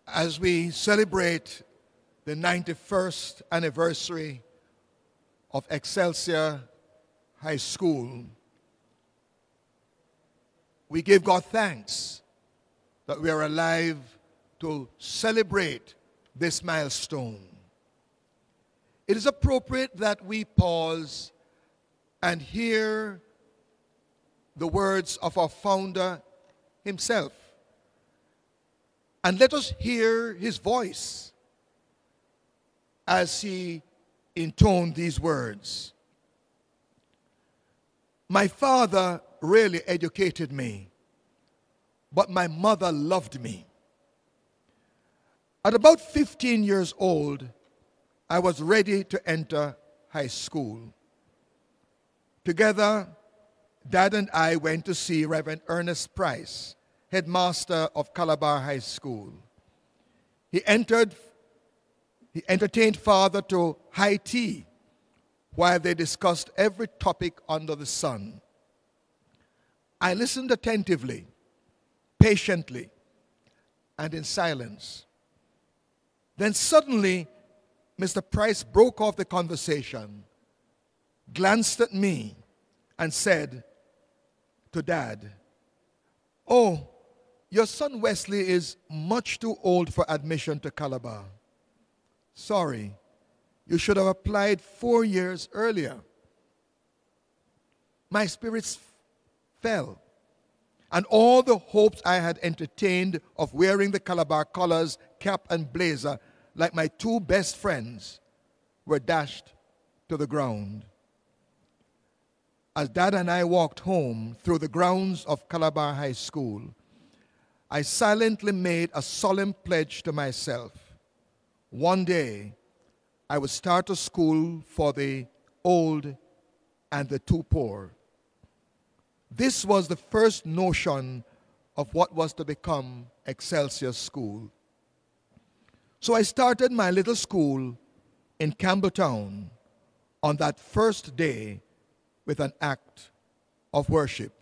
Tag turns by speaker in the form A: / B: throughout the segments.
A: As we celebrate the 91st anniversary of Excelsior High School, we give God thanks that we are alive to celebrate this milestone. It is appropriate that we pause and hear the words of our founder himself. And let us hear his voice as he intoned these words. My father really educated me, but my mother loved me. At about 15 years old, I was ready to enter high school. Together, Dad and I went to see Reverend Ernest Price, headmaster of Calabar High School. He entertained Father to high tea while they discussed every topic under the sun. I listened attentively, patiently, and in silence. Then suddenly, Mr. Price broke off the conversation, glanced at me, and said to Dad, "Oh, your son Wesley is much too old for admission to Calabar. Sorry, you should have applied 4 years earlier." My spirits fell, and all the hopes I had entertained of wearing the Calabar colors, cap and blazer like my two best friends were dashed to the ground. As Dad and I walked home through the grounds of Calabar High School, I silently made a solemn pledge to myself. One day, I would start a school for the old and the too poor. This was the first notion of what was to become Excelsior School. So I started my little school in Campbelltown on that first day with an act of worship.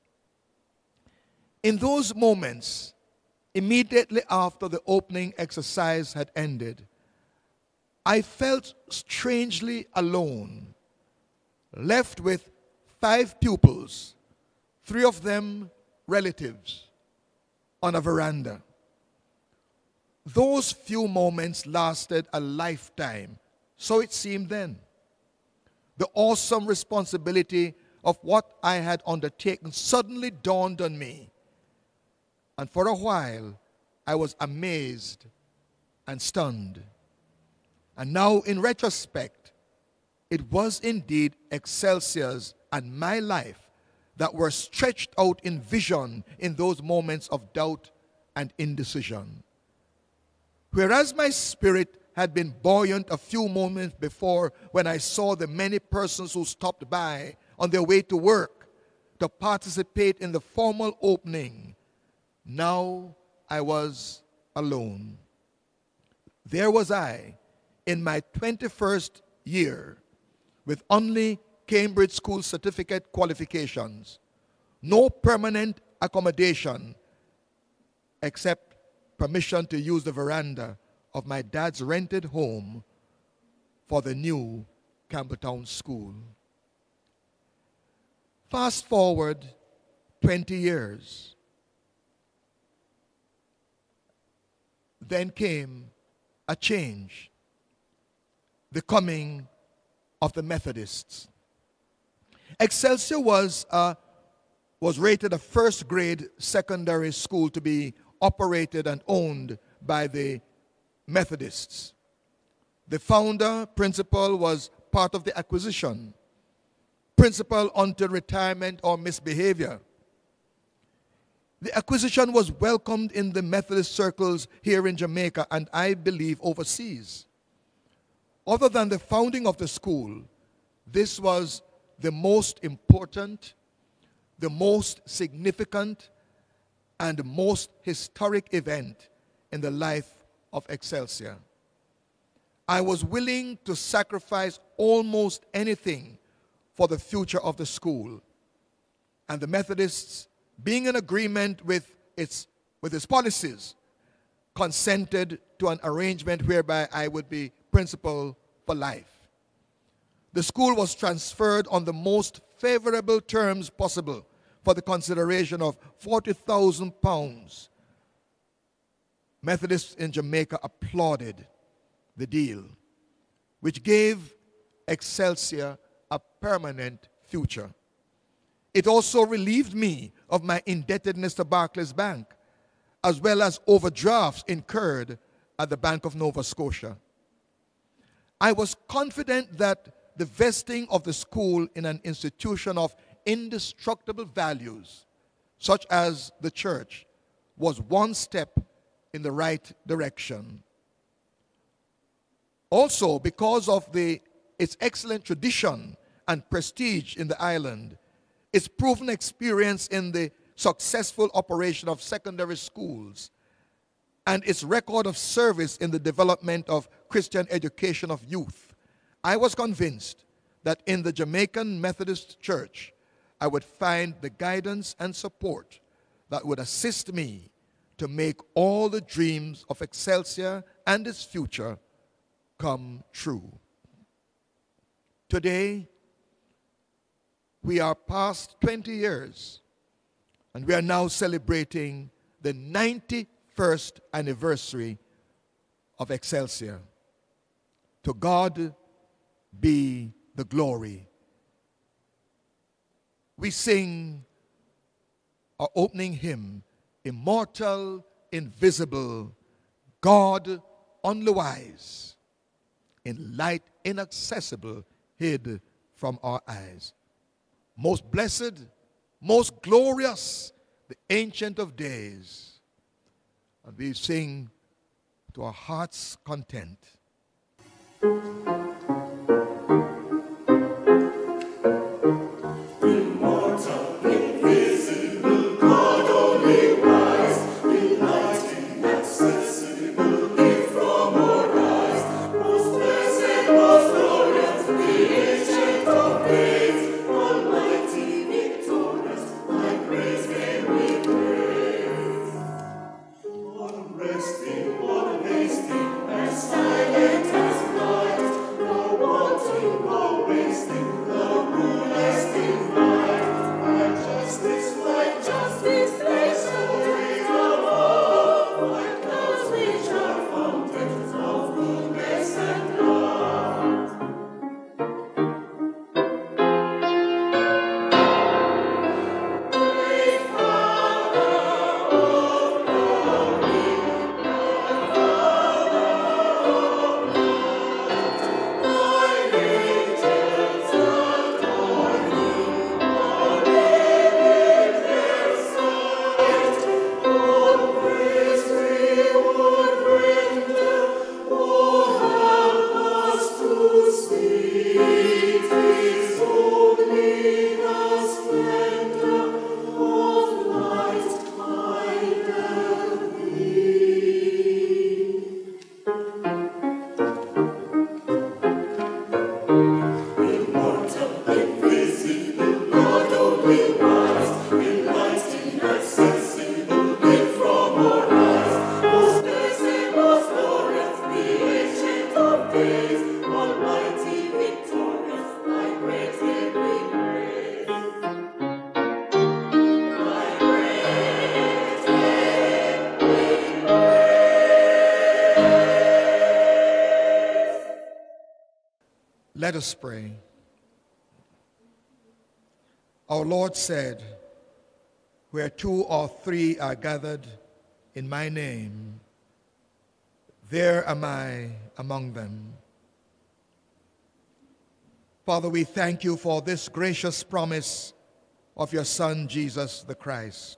A: In those moments, immediately after the opening exercise had ended, I felt strangely alone, left with 5 pupils, 3 of them relatives, on a veranda. Those few moments lasted a lifetime, so it seemed then. The awesome responsibility of what I had undertaken suddenly dawned on me. And for a while, I was amazed and stunned. And now, in retrospect, it was indeed Excelsior's and my life that were stretched out in vision in those moments of doubt and indecision. Whereas my spirit had been buoyant a few moments before when I saw the many persons who stopped by on their way to work to participate in the formal opening, now I was alone. There was I, in my 21st year, with only Cambridge School certificate qualifications, no permanent accommodation except permission to use the veranda of my dad's rented home for the new Campbelltown School. Fast forward 20 years. Then came a change, the coming of the Methodists. Excelsior was rated a first-grade secondary school to be operated and owned by the Methodists. The founder, principal, was part of the acquisition. Principal until retirement or misbehavior. The acquisition was welcomed in the Methodist circles here in Jamaica and I believe overseas. Other than the founding of the school, this was the most important, the most significant, and most historic event in the life of Excelsior. I was willing to sacrifice almost anything for the future of the school. And the Methodists, being in agreement with its policies, consented to an arrangement whereby I would be principal for life. The school was transferred on the most favorable terms possible for the consideration of £40,000. Methodists in Jamaica applauded the deal, which gave Excelsior a permanent future. It also relieved me of my indebtedness to Barclays Bank, as well as overdrafts incurred at the Bank of Nova Scotia. I was confident that the vesting of the school in an institution of indestructible values, such as the church, was one step in the right direction. Also, because of its excellent tradition and prestige in the island, its proven experience in the successful operation of secondary schools, and its record of service in the development of Christian education of youth, I was convinced that in the Jamaican Methodist Church, I would find the guidance and support that would assist me to make all the dreams of Excelsior and its future come true. Today, we are past 20 years, and we are now celebrating the 91st anniversary of Excelsior. To God be the glory. We sing our opening hymn, Immortal, Invisible, God only wise, in light inaccessible, hid from our eyes. Most blessed, most glorious, the Ancient of Days. And we sing to our heart's content. Let us pray. Our Lord said, where two or three are gathered in my name, there am I among them. Father, we thank you for this gracious promise of your Son, Jesus the Christ.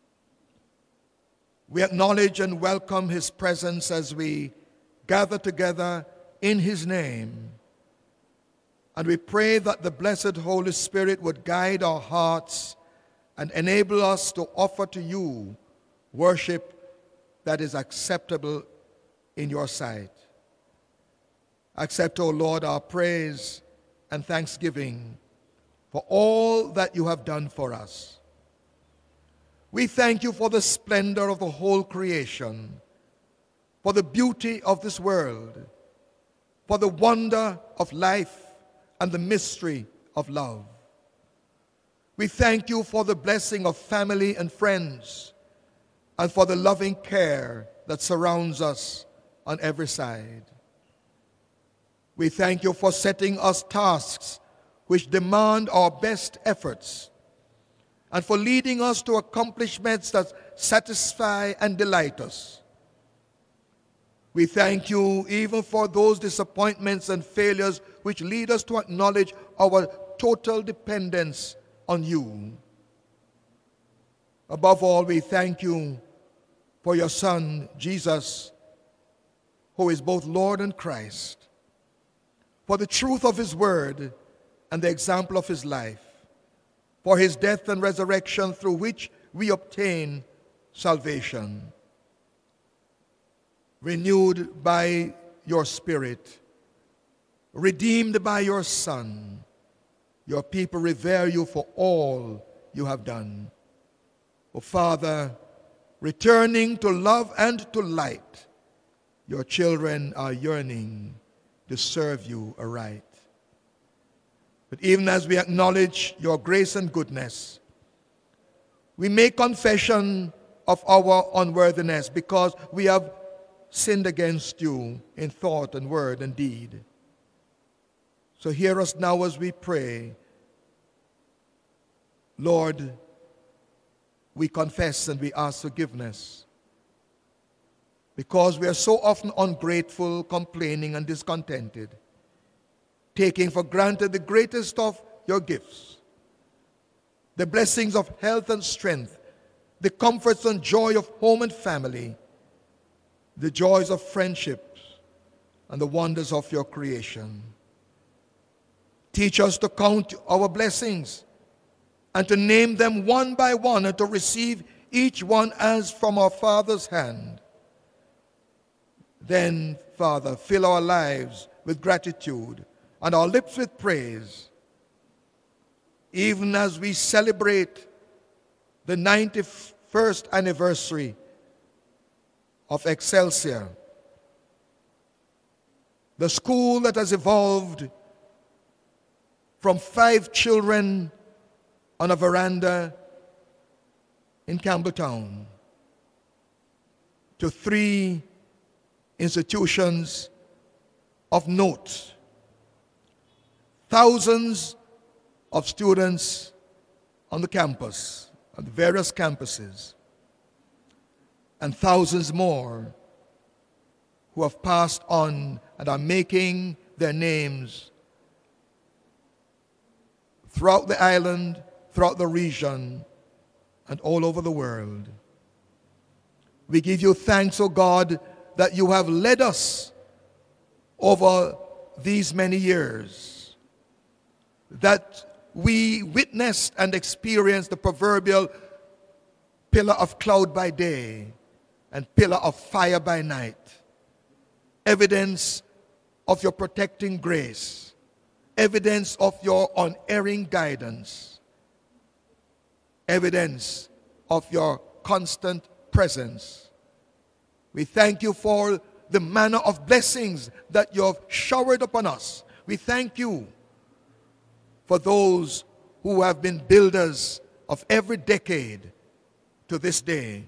A: We acknowledge and welcome his presence as we gather together in his name. And we pray that the blessed Holy Spirit would guide our hearts and enable us to offer to you worship that is acceptable in your sight. Accept, O Lord, our praise and thanksgiving for all that you have done for us. We thank you for the splendor of the whole creation, for the beauty of this world, for the wonder of life and the mystery of love. We thank you for the blessing of family and friends, and for the loving care that surrounds us on every side. We thank you for setting us tasks which demand our best efforts, and for leading us to accomplishments that satisfy and delight us. We thank you even for those disappointments and failures which lead us to acknowledge our total dependence on you. Above all, we thank you for your Son, Jesus, who is both Lord and Christ, for the truth of his word and the example of his life, for his death and resurrection through which we obtain salvation. Renewed by your Spirit, redeemed by your Son, your people revere you for all you have done. O Father, returning to love and to light, your children are yearning to serve you aright. But even as we acknowledge your grace and goodness, we make confession of our unworthiness because we have sinned against you in thought and word and deed. So hear us now as we pray. Lord, we confess and we ask forgiveness because we are so often ungrateful, complaining, and discontented, taking for granted the greatest of your gifts, the blessings of health and strength, the comforts and joy of home and family, the joys of friendships, and the wonders of your creation. Teach us to count our blessings and to name them one by one and to receive each one as from our Father's hand. Then, Father, fill our lives with gratitude and our lips with praise, even as we celebrate the 91st anniversary of Excelsior, the school that has evolved from 5 children on a veranda in Campbelltown to 3 institutions of note, thousands of students on the campus, on the various campuses, and thousands more who have passed on and are making their names throughout the island, throughout the region, and all over the world. We give you thanks, O God, that you have led us over these many years, that we witnessed and experienced the proverbial pillar of cloud by day and pillar of fire by night, evidence of your protecting grace, evidence of your unerring guidance, evidence of your constant presence. We thank you for the manner of blessings that you have showered upon us. We thank you for those who have been builders of every decade to this day.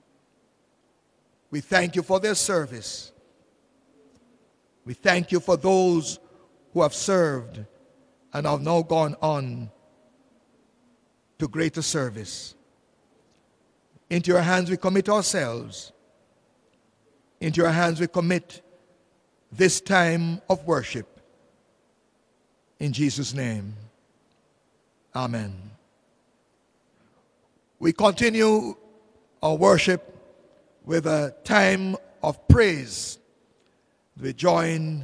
A: We thank you for their service. We thank you for those who have served and have now gone on to greater service. Into your hands we commit ourselves. Into your hands we commit this time of worship. In Jesus' name, amen. We continue our worship with a time of praise. We join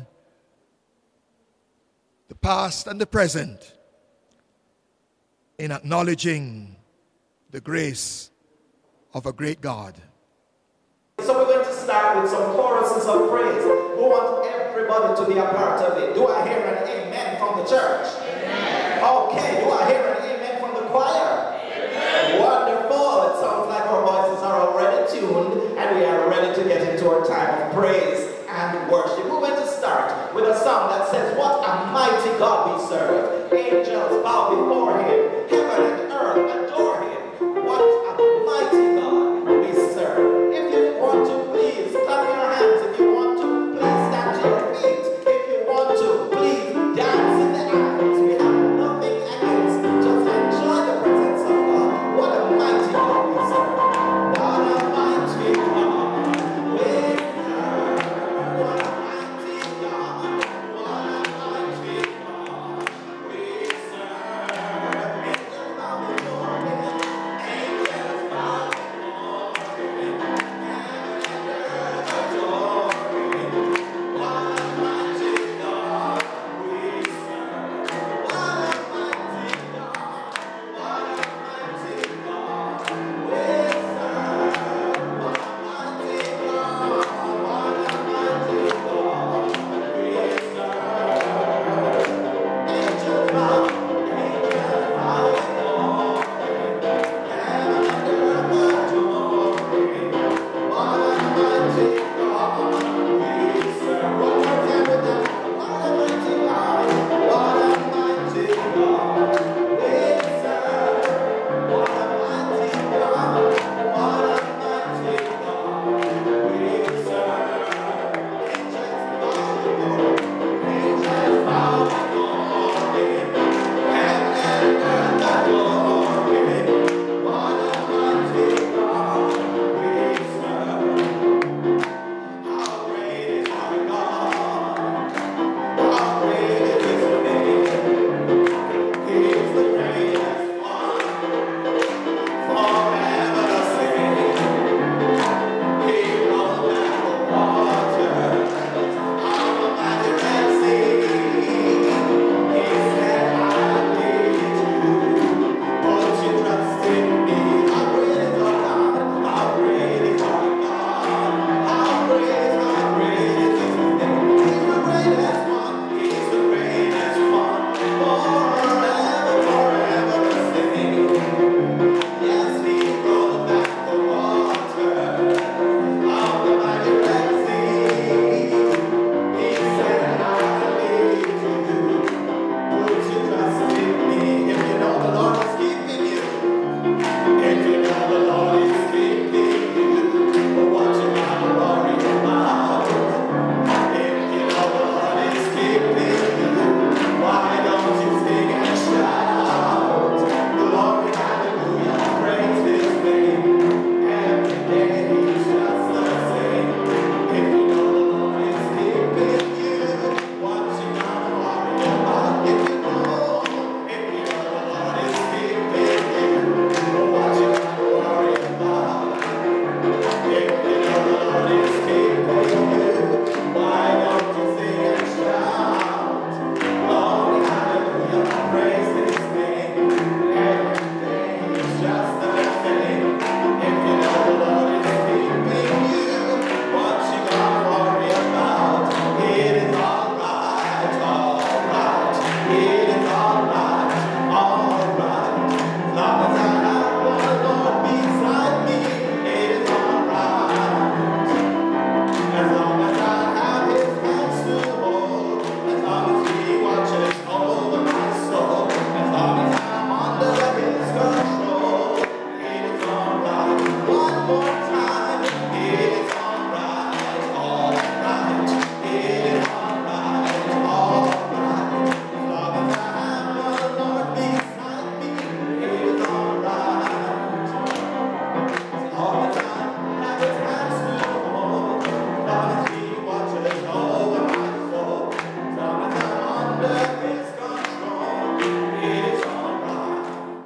A: the past and the present in acknowledging the grace of a great God.
B: So we're going to start with some choruses of praise. We want everybody to be a part of it. Do I hear an amen from the church? Amen. Okay, do I hear an amen from the choir? Amen. Wonderful. It sounds like our voices are already tuned and we are ready to get into our time of praise. bow before him. Heaven and earth adore him. What a mighty God we serve. If you want to, please clap your hands. If you want to, please stand to your feet. If you want to, please dance in the aisles. We have nothing against. Just enjoy the presence of God. What a mighty God we serve. What a mighty God we serve. What a mighty God. What a mighty God we serve. Angels bow before him. Angels bow before him. Heaven and earth adore him. What a mighty God we serve. What a mighty God. What a mighty God we serve. What a mighty God. What a mighty God we serve. Angels bow, angels bow before him. Heaven and earth adore him. What a mighty God we serve. One more time with them. What a mighty God. What a mighty God we serve. What a mighty God. What a mighty God we serve. Angels bow before him. Angels bow before him. Heaven and earth adore him. What a mighty God we serve. How great is our God. How great is his name. He is the greatest one. Forever the same. He rolled back the waters on the mighty Red Sea. He said, I need you. Put your trust in me. How great is our God? How great is our God? How great is his name? He's the greatest one. He's the greatest one. Forever, forever the same. Yes, he rolled back the water of the mighty Red Sea. He said, I need you. Put your trust in me. If you know the Lord is keeping you. If you know the Lord is keeping you. What you gotta worry about? If you know the Lord is keeping you. Why don't you sing and shout? Glory, hallelujah, praise his name. Every day he's just the same. If you know the Lord is keeping you, what you gotta worry about? If you know the Lord is keeping you, what you gotta worry about? If you know the Lord is keeping you, why don't you sing and shout? Glory, hallelujah, praise his name. Every day he's just the same. If you know the Lord is keeping you, what you gotta worry about? It is alright, alright. It is alright, alright. As long as I have the Lord beside me, it is alright. As long as I have his hands to hold, as long as he watches over my soul, as long as I'm under his control, it is alright. One more time, it is alright, alright. It is alright, alright. As long as I have the Lord beside me, it is alright. As long as I have his hands to hold, as long as he watches over my soul, as long as I'm under his control, it is alright.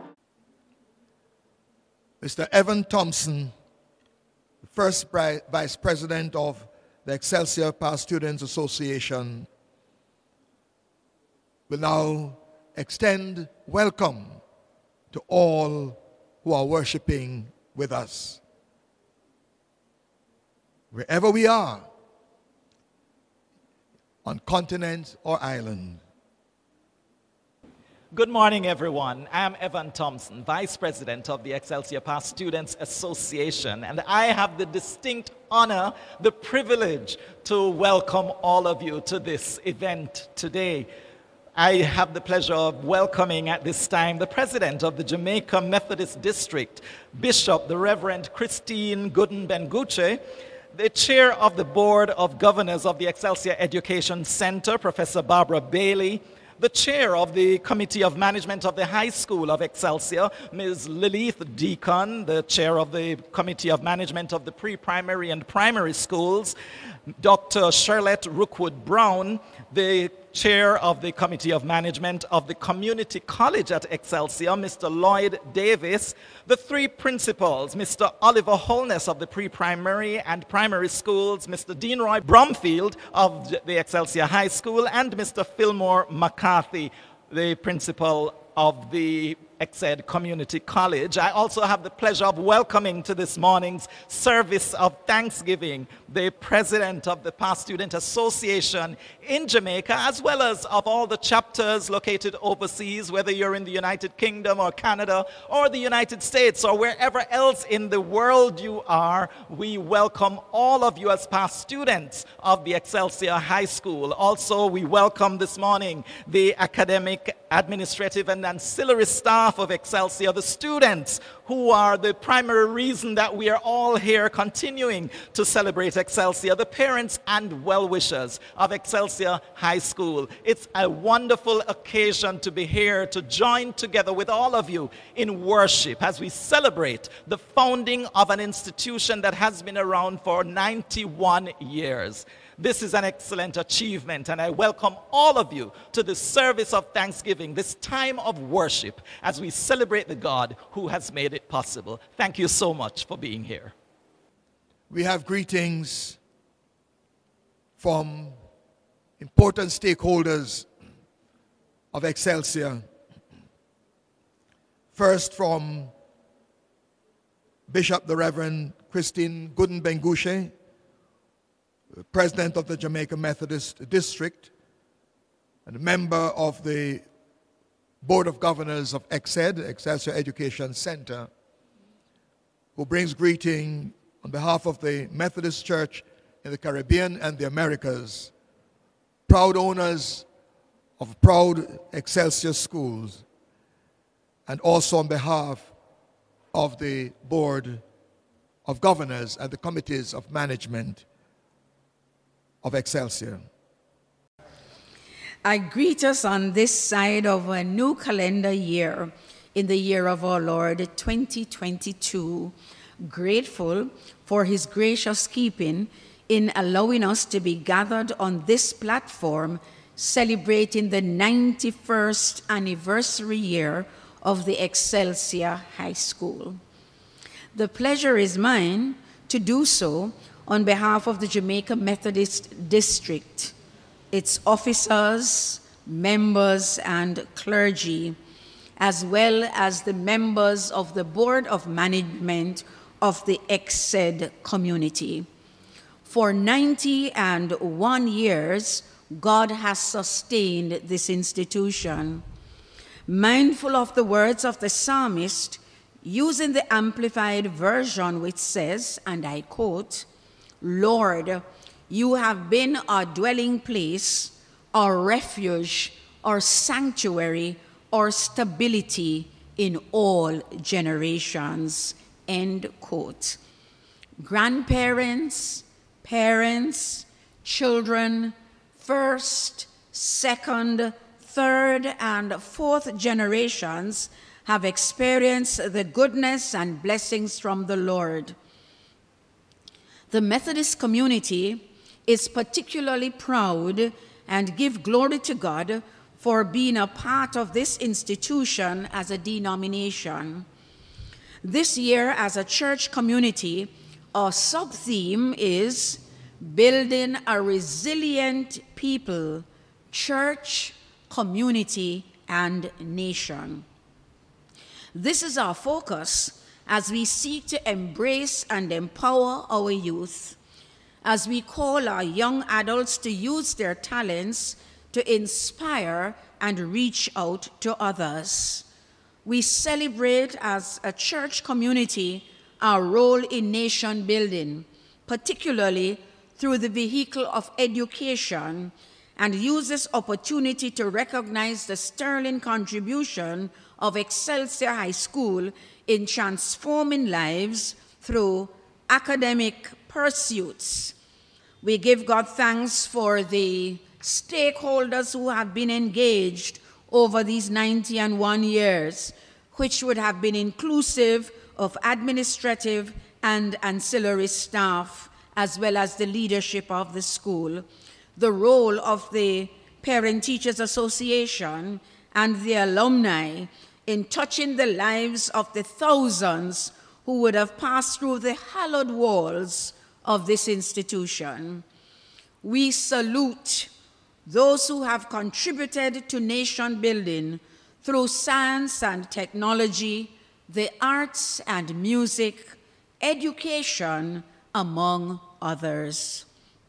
A: Mr. Evan Thompson, the first Vice President of the Excelsior Past Students Association, will now extend welcome to all who are worshiping with us. Wherever we are, on continent or island.
C: Good morning, everyone. I'm Evan Thompson, Vice President of the Excelsior Past Students Association, and I have the distinct honor, the privilege to welcome all of you to this event today. I have the pleasure of welcoming at this time the president of the Jamaica Methodist District, Bishop the Reverend Christine Gooden Benguche, the chair of the Board of Governors of the Excelsior Education Center, Professor Barbara Bailey, the chair of the Committee of Management of the High School of Excelsior, Ms. Lilith Deacon, the chair of the Committee of Management of the Pre-Primary and Primary Schools, Dr. Charlotte Rookwood Brown, the chair of the Committee of Management of the Community College at Excelsior, Mr. Lloyd Davis, the three principals, Mr. Oliver Holness of the Pre-Primary and Primary Schools, Mr. Deanroy Bromfield of the Excelsior High School, and Mr. Fillmore McCarthy, the principal of the Exed Community College. I also have the pleasure of welcoming to this morning's service of Thanksgiving the president of the Past Student Association in Jamaica, as well as of all the chapters located overseas, whether you're in the United Kingdom or Canada or the United States or wherever else in the world you are. We welcome all of you as past students of the Excelsior High School. Also, we welcome this morning the academic, administrative, and ancillary staff of Excelsior, the students who are the primary reason that we are all here continuing to celebrate Excelsior, the parents and well-wishers of Excelsior High School. It's a wonderful occasion to be here to join together with all of you in worship as we celebrate the founding of an institution that has been around for 91 years. This is an excellent achievement, and I welcome all of you to the service of Thanksgiving, this time of worship, as we celebrate the God who has made it possible. Thank you so much for being here.
A: We have greetings from important stakeholders of Excelsior. First, from Bishop the Reverend Christine Gooden Benguche, president of the Jamaica Methodist District and a member of the Board of Governors of Excelsior Education Center, who brings greeting on behalf of the Methodist Church in the Caribbean and the Americas, proud owners of proud Excelsior schools, and also on behalf of the Board of Governors and the Committees of Management of Excelsior.
D: I greet us on this side of a new calendar year, in the year of our Lord 2022, grateful for his gracious keeping in allowing us to be gathered on this platform celebrating the 91st anniversary year of the Excelsior High School. The pleasure is mine to do so on behalf of the Jamaica Methodist District, its officers, members, and clergy, as well as the members of the Board of Management of the Exed community. For 91 years, God has sustained this institution. Mindful of the words of the psalmist, using the Amplified Version, which says, and I quote, "Lord, you have been our dwelling place, our refuge, our sanctuary, our stability in all generations," end quote. Grandparents, parents, children, first, second, third, and fourth generations have experienced the goodness and blessings from the Lord. The Methodist community is particularly proud and give glory to God for being a part of this institution as a denomination. This year, as a church community, our sub-theme is Building a Resilient People, Church, Community, and Nation. This is our focus as we seek to embrace and empower our youth, as we call our young adults to use their talents to inspire and reach out to others. We celebrate as a church community our role in nation building, particularly through the vehicle of education, and use this opportunity to recognize the sterling contribution of Excelsior High School in transforming lives through academic pursuits. We give God thanks for the stakeholders who have been engaged over these 91 years, which would have been inclusive of administrative and ancillary staff, as well as the leadership of the school, the role of the Parent Teachers Association and the alumni in touching the lives of the thousands who would have passed through the hallowed walls of this institution. We salute those who have contributed to nation building through science and technology, the arts and music, education, among others.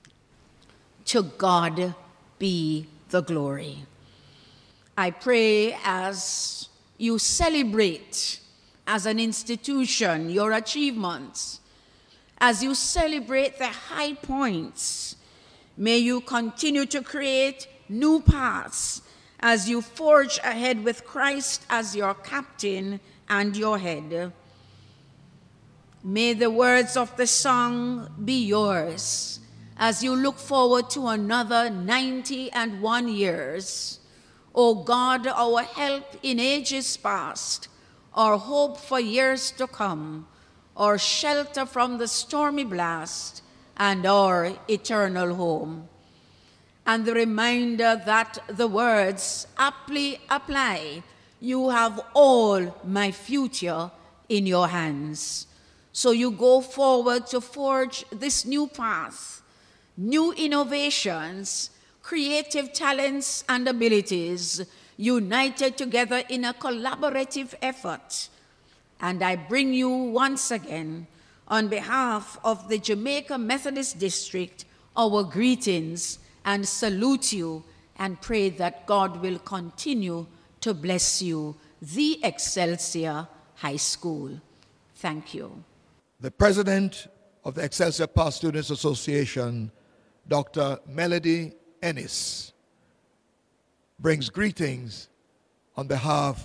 D: To God be the glory. I pray as you celebrate as an institution your achievements, as you celebrate the high points, may you continue to create new paths as you forge ahead with Christ as your captain and your head. May the words of the song be yours as you look forward to another 91 years. O God, our help in ages past, our hope for years to come, our shelter from the stormy blast, and our eternal home. And the reminder that the words aptly apply, you have all my future in your hands. So you go forward to forge this new path, new innovations, creative talents and abilities, united together in a collaborative effort. And I bring you once again, on behalf of the Jamaica Methodist District, our greetings and salute you and pray that God will continue to bless you, the Excelsior High School. Thank you.
A: The president of the Excelsior Past Students Association, Dr. Melody Ennis, brings greetings on behalf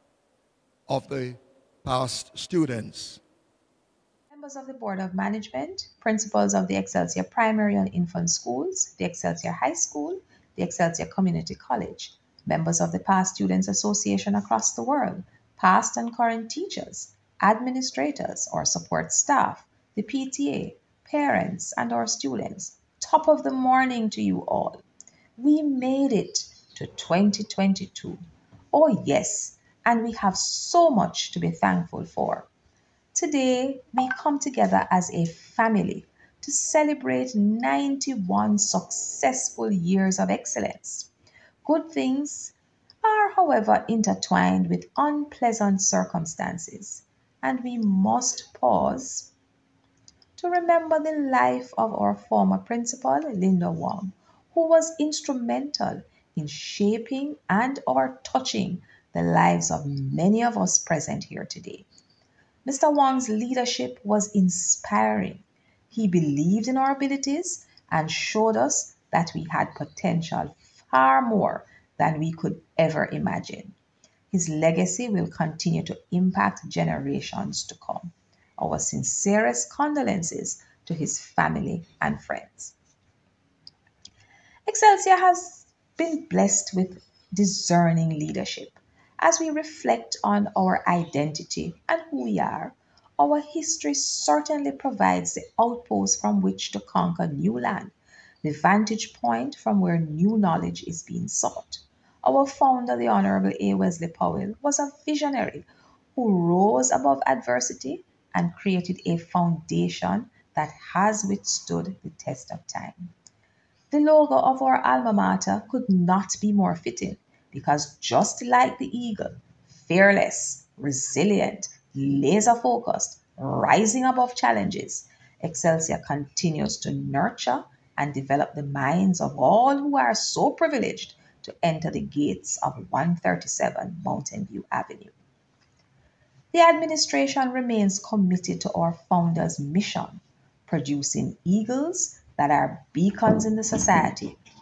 A: of the past students.
E: Members of the Board of Management, principals of the Excelsior Primary and Infant Schools, the Excelsior High School, the Excelsior Community College, members of the Past Students Association across the world, past and current teachers, administrators or support staff, the PTA, parents, and our students. Top of the morning to you all. We made it to 2022. Oh yes, and we have so much to be thankful for. Today, we come together as a family to celebrate 91 successful years of excellence. Good things are, however, intertwined with unpleasant circumstances, and we must pause to remember the life of our former principal, Linda Wong, who was instrumental in shaping and or touching the lives of many of us present here today. Mr. Wong's leadership was inspiring. He believed in our abilities and showed us that we had potential far more than we could ever imagine. His legacy will continue to impact generations to come. Our sincerest condolences to his family and friends. Excelsior has been blessed with discerning leadership. As we reflect on our identity and who we are, our history certainly provides the outpost from which to conquer new land, the vantage point from where new knowledge is being sought. Our founder, the Honorable A. Wesley Powell, was a visionary who rose above adversity and created a foundation that has withstood the test of time. The logo of our alma mater could not be more fitting because just like the eagle, fearless, resilient, laser-focused, rising above challenges, Excelsior continues to nurture and develop the minds of all who are so privileged to enter the gates of 137 Mountain View Avenue. The administration remains committed to our founder's mission, producing eagles that are beacons in the society,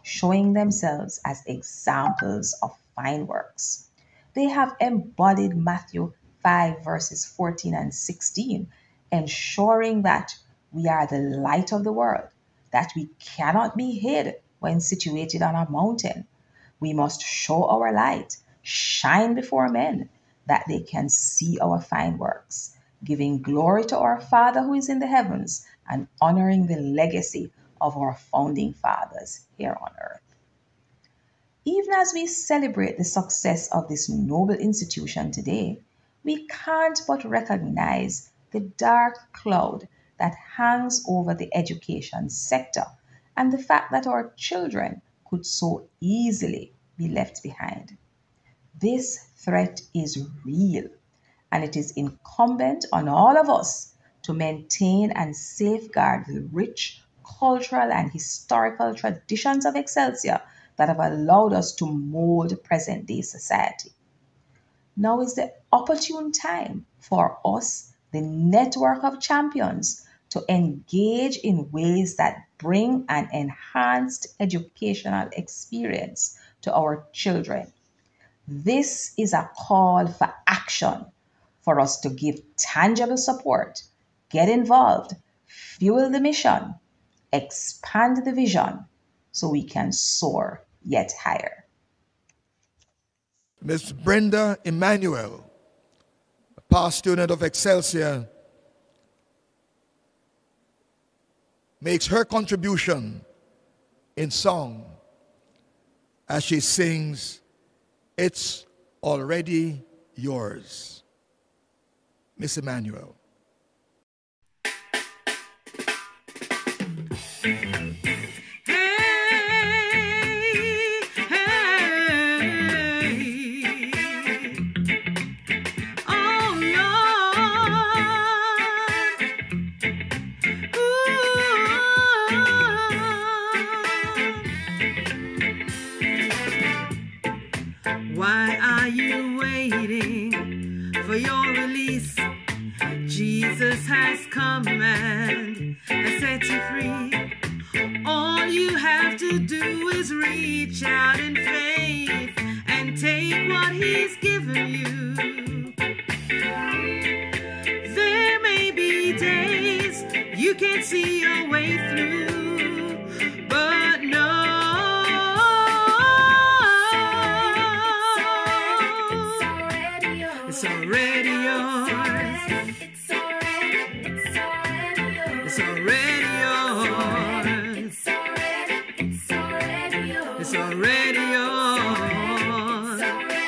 E: showing themselves as examples of fine works. They have embodied Matthew 5 verses 14 and 16, ensuring that we are the light of the world, that we cannot be hid when situated on a mountain. We must show our light, shine before men, that they can see our fine works, giving glory to our Father who is in the heavens and honoring the legacy of our founding fathers here on earth. Even as we celebrate the success of this noble institution today, we can't but recognize the dark cloud that hangs over the education sector and the fact that our children could so easily be left behind. This threat is real, and it is incumbent on all of us to maintain and safeguard the rich cultural and historical traditions of Excelsior that have allowed us to mold present-day society. Now is the opportune time for us, the network of champions, to engage in ways that bring an enhanced educational experience to our children. This is a call for action, for us to give tangible support, get involved, fuel the mission, expand the vision, so we can soar yet higher.
A: Ms. Brenda Emmanuel, a past student of Excelsior, makes her contribution in song as she sings, "It's Already Yours." Miss Emmanuel.
F: Why are you waiting for your release? Jesus has come and has set you free. All you have to do is reach out in faith and take what he's given you. There may be days you can't see your way through, but no. It's already yours. It's already yours. It's already yours. It's already yours.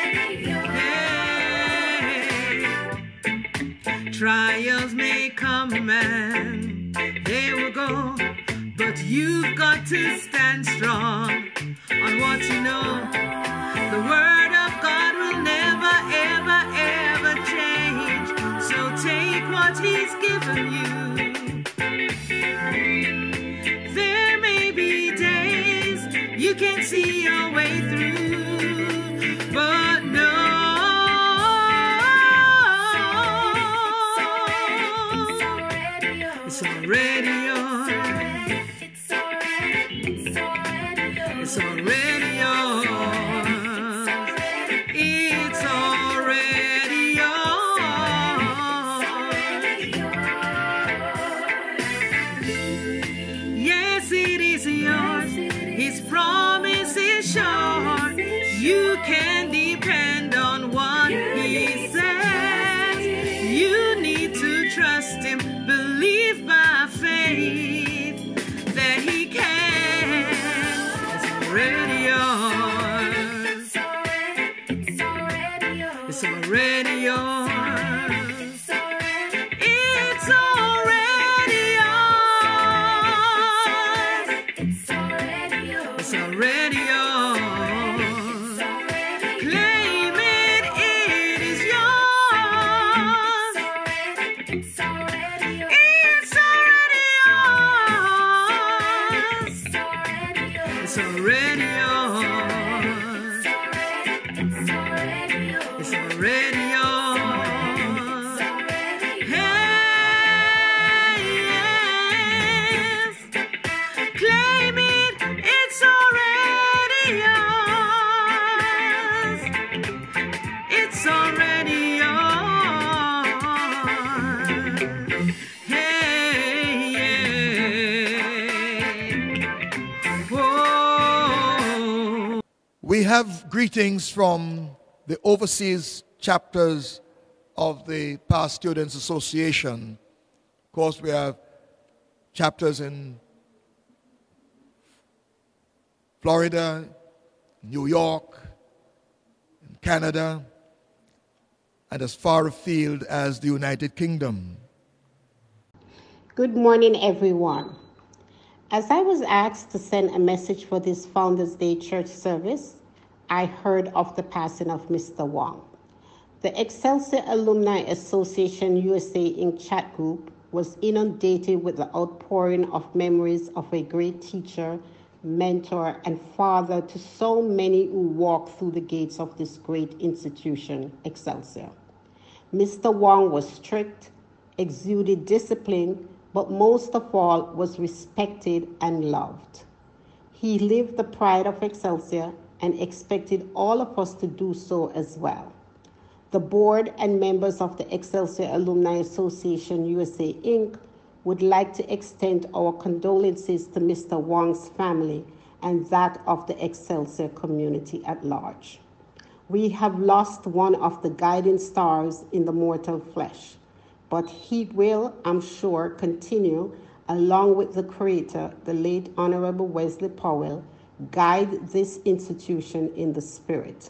F: Hey. Trials may come and they will go, but you've got to stand strong on what you know. The word of God will never, ever, ever change. So take what he's given you. There may be days you can't see your way through, but no. It's already yours. It's already yours. It's already yours. It's already yours. Yes, it is yours. His promise is sure. You can depend on what he says. You need to trust him, believe by faith.
A: We have greetings from the overseas chapters of the Past Students Association. Of course, we have chapters in Florida, New York, in Canada, and as far afield as the United Kingdom.
G: Good morning, everyone. As I was asked to send a message for this Founders Day church service, I heard of the passing of Mr. Wong. The Excelsior Alumni Association USA Inc. chat group was inundated with the outpouring of memories of a great teacher, mentor, and father to so many who walked through the gates of this great institution, Excelsior. Mr. Wong was strict, exuded discipline, but most of all was respected and loved. He lived the pride of Excelsior and expected all of us to do so as well. The board and members of the Excelsior Alumni Association USA Inc. would like to extend our condolences to Mr. Wong's family and that of the Excelsior community at large. We have lost one of the guiding stars in the mortal flesh, but he will, I'm sure, continue, along with the creator, the late Honorable Wesley Powell, guide this institution in the spirit.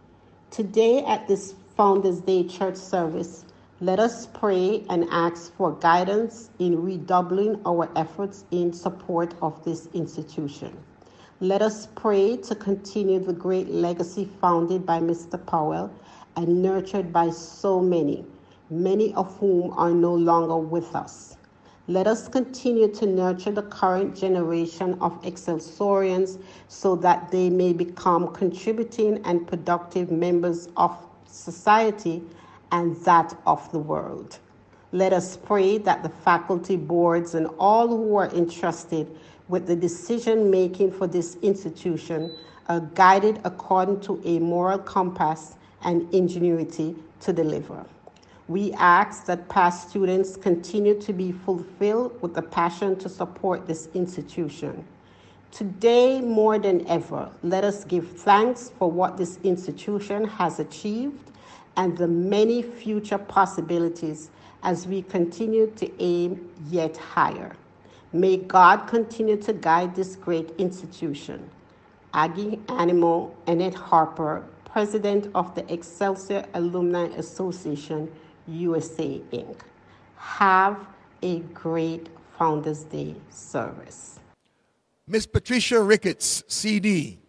G: Today at this Founders Day church service, let us pray and ask for guidance in redoubling our efforts in support of this institution. Let us pray to continue the great legacy founded by Mr. Powell and nurtured by so many, many of whom are no longer with us. Let us continue to nurture the current generation of Excelsorians so that they may become contributing and productive members of society and that of the world. Let us pray that the faculty boards and all who are entrusted with the decision making for this institution are guided according to a moral compass and ingenuity to deliver. We ask that past students continue to be fulfilled with the passion to support this institution. Today, more than ever, let us give thanks for what this institution has achieved and the many future possibilities as we continue to aim yet higher. May God continue to guide this great institution. Aggie Animo Annette Harper, President of the Excelsior Alumni Association, USA, Inc. Have a great Founders Day service.
A: Miss Patricia Ricketts, CD,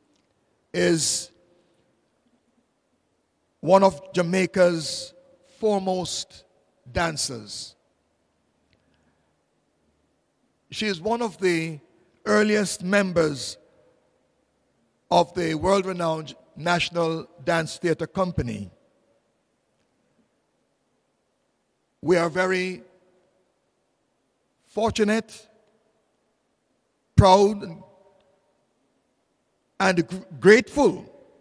A: is one of Jamaica's foremost dancers. She is one of the earliest members of the world-renowned National Dance Theatre Company. We are very fortunate, proud, and grateful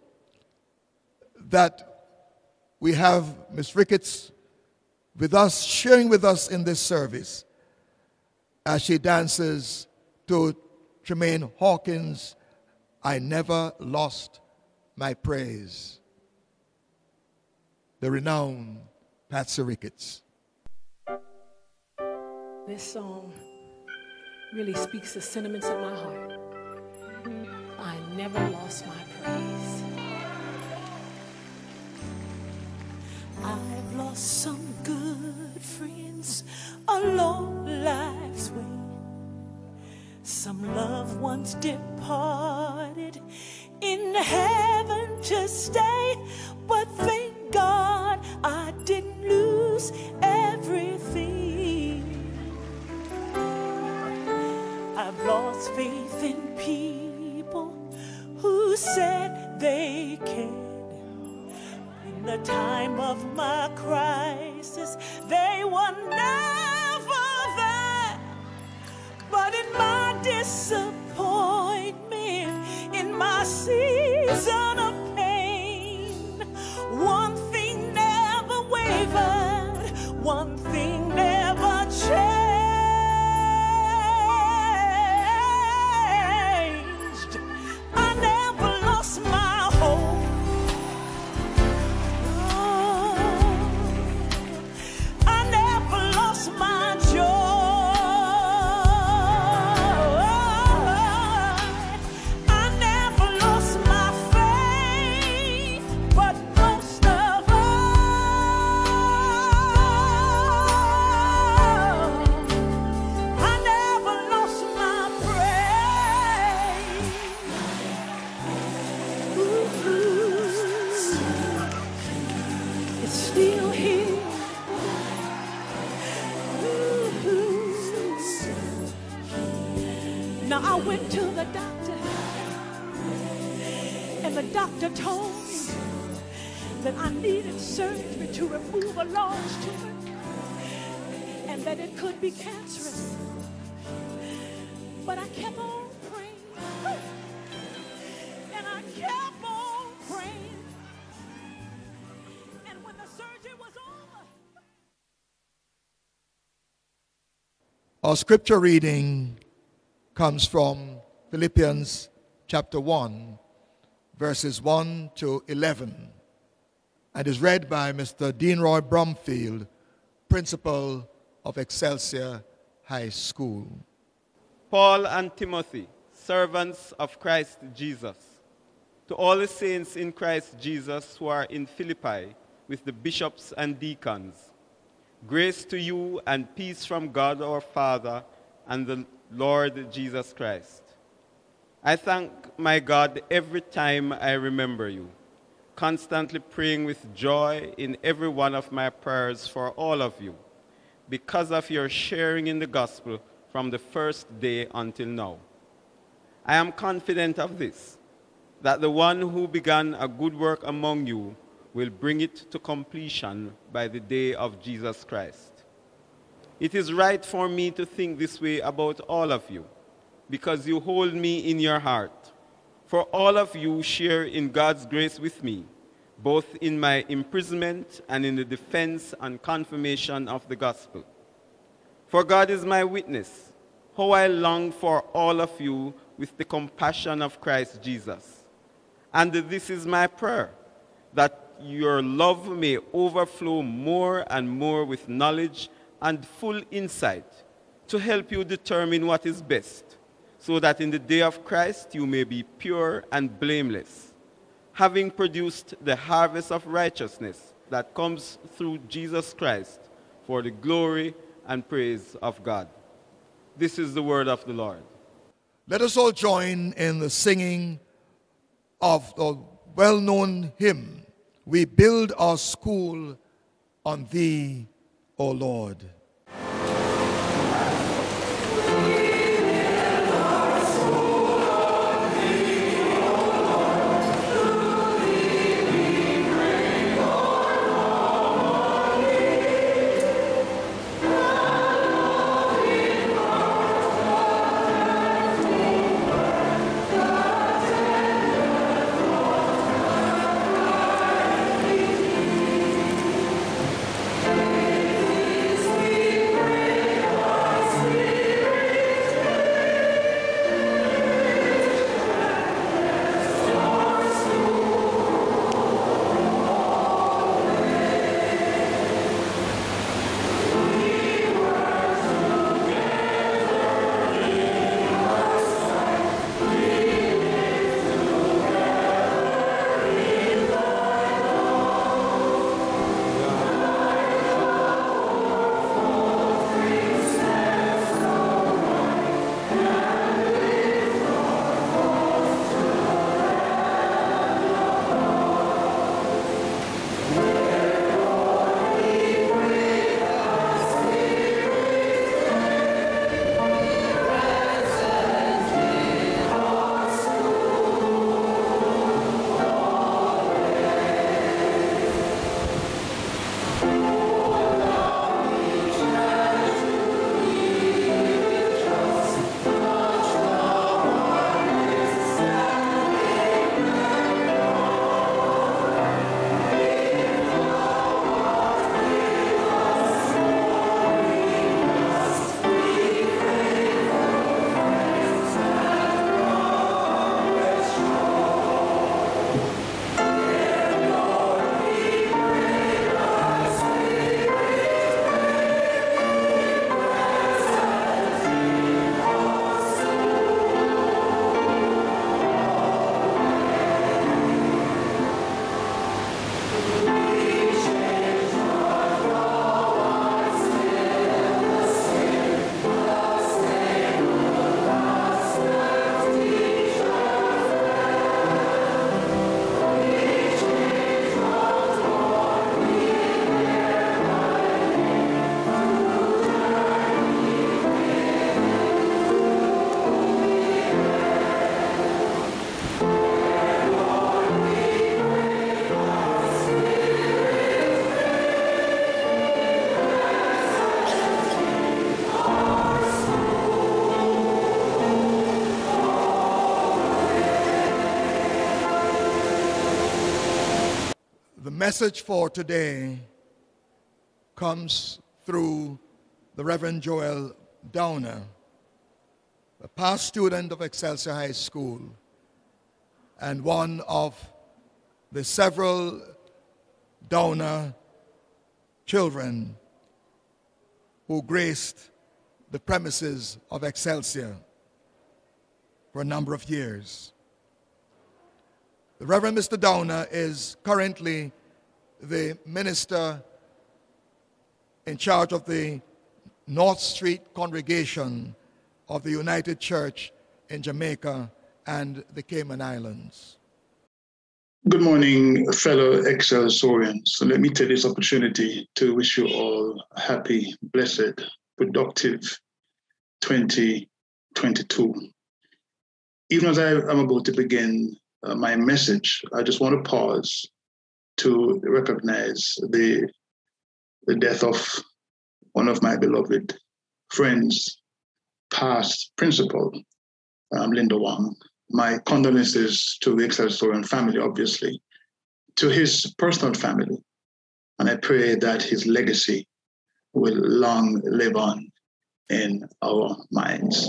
A: that we have Ms. Ricketts with us, sharing with us in this service as she dances to Tremaine Hawkins' I Never Lost My Praise. The renowned Patsy Ricketts.
H: This song really speaks the sentiments of my heart. I never lost my praise. I've lost some good friends along life's way. Some loved ones departed in heaven to stay, but thank God I didn't lose everything. I've lost faith in people who said they cared. In the time of my crisis, they were never there. But in my disappointment, in my season of pain, one thing never wavered, one thing never changed. I never lost my went to the doctor, and the doctor told me that I needed surgery to remove a large tumor and that it could be cancerous. But I kept on praying, and I kept on praying. And when the surgery was over,
A: our scripture reading comes from Philippians chapter 1, verses 1 to 11, and is read by Mr. Deanroy Bromfield, principal of Excelsior High School.
I: Paul and Timothy, servants of Christ Jesus, to all the saints in Christ Jesus who are in Philippi with the bishops and deacons, grace to you and peace from God our Father and the Lord Jesus Christ. I thank my God every time I remember you, constantly praying with joy in every one of my prayers for all of you, because of your sharing in the gospel from the first day until now. I am confident of this, that the one who began a good work among you will bring it to completion by the day of Jesus Christ. It is right for me to think this way about all of you, because you hold me in your heart. For all of you share in God's grace with me, both in my imprisonment and in the defense and confirmation of the gospel. For God is my witness, how I long for all of you with the compassion of Christ Jesus. And this is my prayer, that your love may overflow more and more with knowledge and full insight to help you determine what is best, so that in the day of Christ you may be pure and blameless, having produced the harvest of righteousness that comes through Jesus Christ for the glory and praise of God. This is the word of the Lord.
A: Let us all join in the singing of the well-known hymn, "We Build Our School on Thee, O Lord."
F: We
A: message for today comes through the Reverend Joel Downer, a past student of Excelsior High School and one of the several Downer children who graced the premises of Excelsior for a number of years. The Reverend Mr. Downer is currently the minister in charge of the North Street congregation of the United Church in Jamaica and the Cayman Islands.
J: Good morning, fellow Excelsorians. So let me take this opportunity to wish you all a happy, blessed, productive 2022. Even as I'm about to begin my message, I just want to pause to recognize the death of one of my beloved friends, past principal, Linda Wang. My condolences to the Excelsorian family, obviously, to his personal family. And I pray that his legacy will long live on in our minds.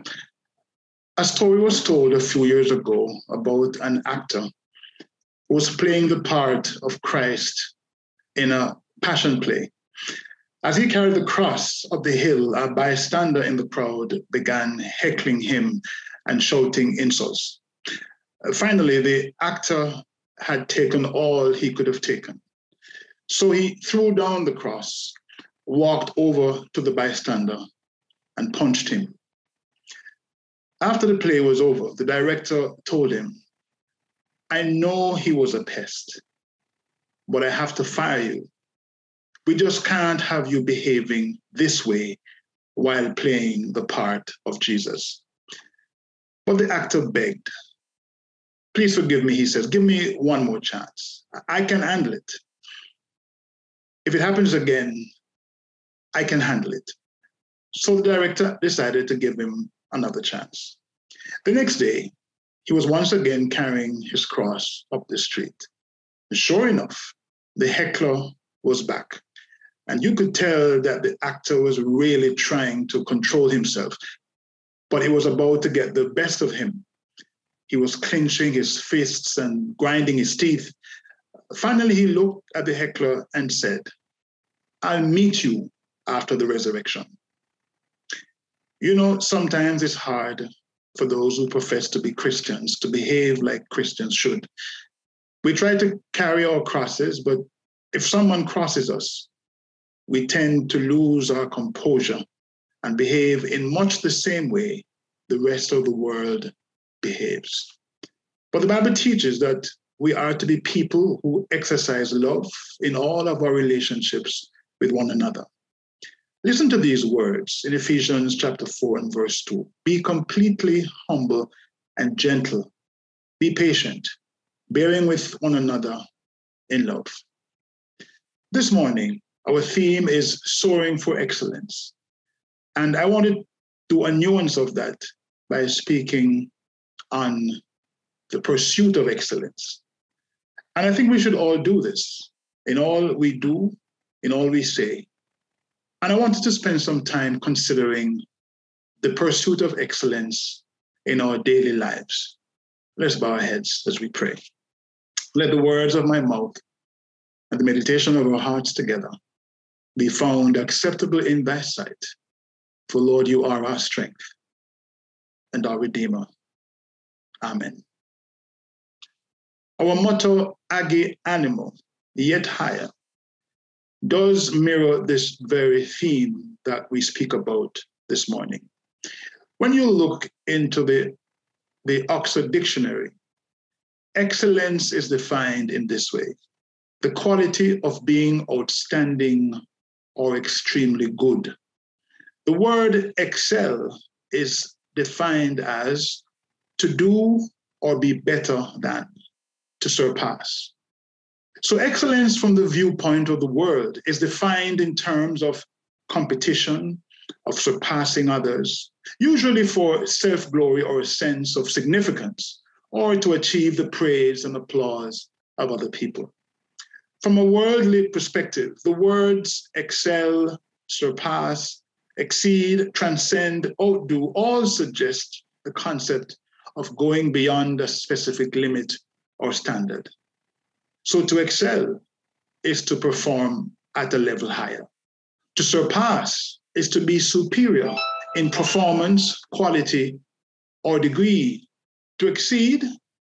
J: A story was told a few years ago about an actor who was playing the part of Christ in a passion play. As he carried the cross up the hill, a bystander in the crowd began heckling him and shouting insults. Finally, the actor had taken all he could have taken. So he threw down the cross, walked over to the bystander, and punched him. After the play was over, the director told him, "I know he was a pest, but I have to fire you. We just can't have you behaving this way while playing the part of Jesus." But the actor begged. "Please forgive me," he says. "Give me one more chance. I can handle it. If it happens again, I can handle it." So the director decided to give him another chance. The next day, he was once again carrying his cross up the street. And sure enough, the heckler was back. And you could tell that the actor was really trying to control himself, but he was about to get the best of him. He was clenching his fists and grinding his teeth. Finally, he looked at the heckler and said, "I'll meet you after the resurrection." You know, sometimes it's hard for those who profess to be Christians to behave like Christians should. We try to carry our crosses, but if someone crosses us, we tend to lose our composure and behave in much the same way the rest of the world behaves. But the Bible teaches that we are to be people who exercise love in all of our relationships with one another. Listen to these words in Ephesians chapter 4 and verse 2. "Be completely humble and gentle. Be patient, bearing with one another in love." This morning, our theme is soaring for excellence. And I want to do a nuance of that by speaking on the pursuit of excellence. And I think we should all do this in all we do, in all we say. And I wanted to spend some time considering the pursuit of excellence in our daily lives. Let's bow our heads as we pray. Let the words of my mouth and the meditation of our hearts together be found acceptable in thy sight. For Lord, you are our strength and our Redeemer. Amen. Our motto, Age Animo, yet higher, does mirror this very theme that we speak about this morning. When you look into the Oxford Dictionary, excellence is defined in this way: the quality of being outstanding or extremely good. The word excel is defined as to do or be better than, to surpass. So excellence from the viewpoint of the world is defined in terms of competition, of surpassing others, usually for self-glory or a sense of significance, or to achieve the praise and applause of other people. From a worldly perspective, the words excel, surpass, exceed, transcend, outdo all suggest the concept of going beyond a specific limit or standard. So to excel is to perform at a level higher. To surpass is to be superior in performance, quality, or degree. To exceed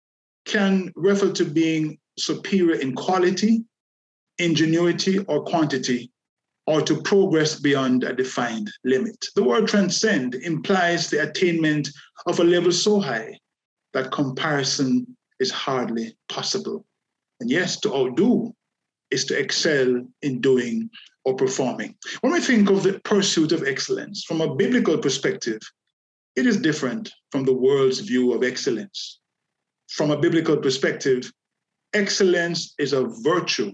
J: can refer to being superior in quality, ingenuity, or quantity, or to progress beyond a defined limit. The word transcend implies the attainment of a level so high that comparison is hardly possible. And yes, to outdo is to excel in doing or performing. When we think of the pursuit of excellence from a biblical perspective, it is different from the world's view of excellence. From a biblical perspective, excellence is a virtue,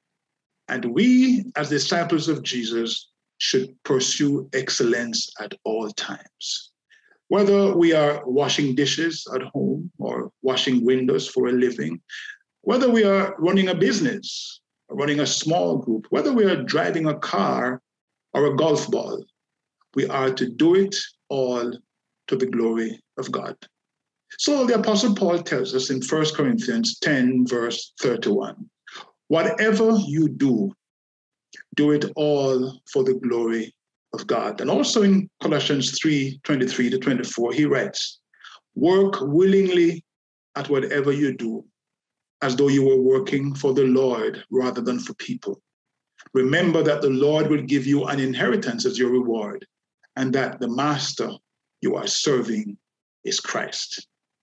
J: and we, as disciples of Jesus, should pursue excellence at all times. Whether we are washing dishes at home or washing windows for a living, whether we are running a business, or running a small group, whether we are driving a car or a golf ball, we are to do it all to the glory of God. So the Apostle Paul tells us in 1 Corinthians 10, verse 31, whatever you do, do it all for the glory of God. And also in Colossians 3, 23 to 24, he writes, work willingly at whatever you do, as though you were working for the Lord rather than for people. Remember that the Lord will give you an inheritance as your reward, and that the master you are serving is Christ.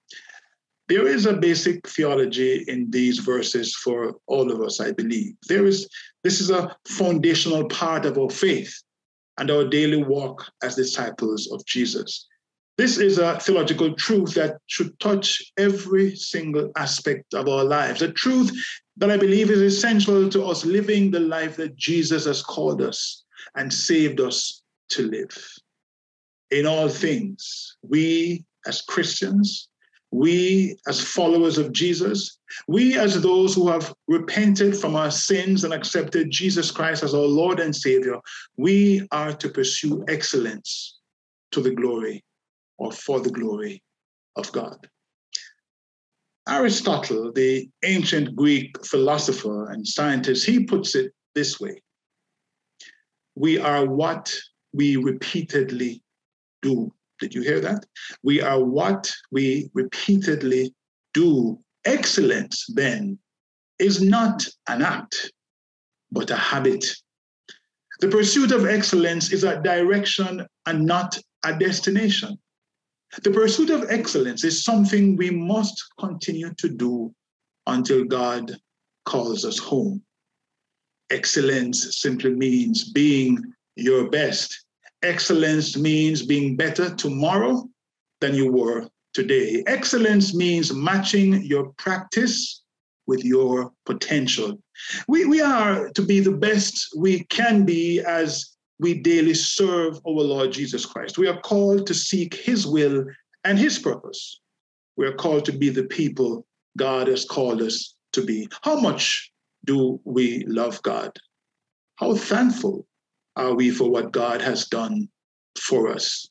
J: There is a basic theology in these verses for all of us, I believe. This is a foundational part of our faith and our daily walk as disciples of Jesus. This is a theological truth that should touch every single aspect of our lives, a truth that I believe is essential to us living the life that Jesus has called us and saved us to live. In all things, we as Christians, we as followers of Jesus, we as those who have repented from our sins and accepted Jesus Christ as our Lord and Savior, we are to pursue excellence to the glory or for the glory of God. Aristotle, the ancient Greek philosopher and scientist, he puts it this way: we are what we repeatedly do. Did you hear that? We are what we repeatedly do. Excellence, then, is not an act, but a habit. The pursuit of excellence is a direction and not a destination. The pursuit of excellence is something we must continue to do until God calls us home. Excellence simply means being your best. Excellence means being better tomorrow than you were today. Excellence means matching your practice with your potential. We are to be the best we can be as we daily serve our Lord Jesus Christ. We are called to seek his will and his purpose. We are called to be the people God has called us to be. How much do we love God? How thankful are we for what God has done for us?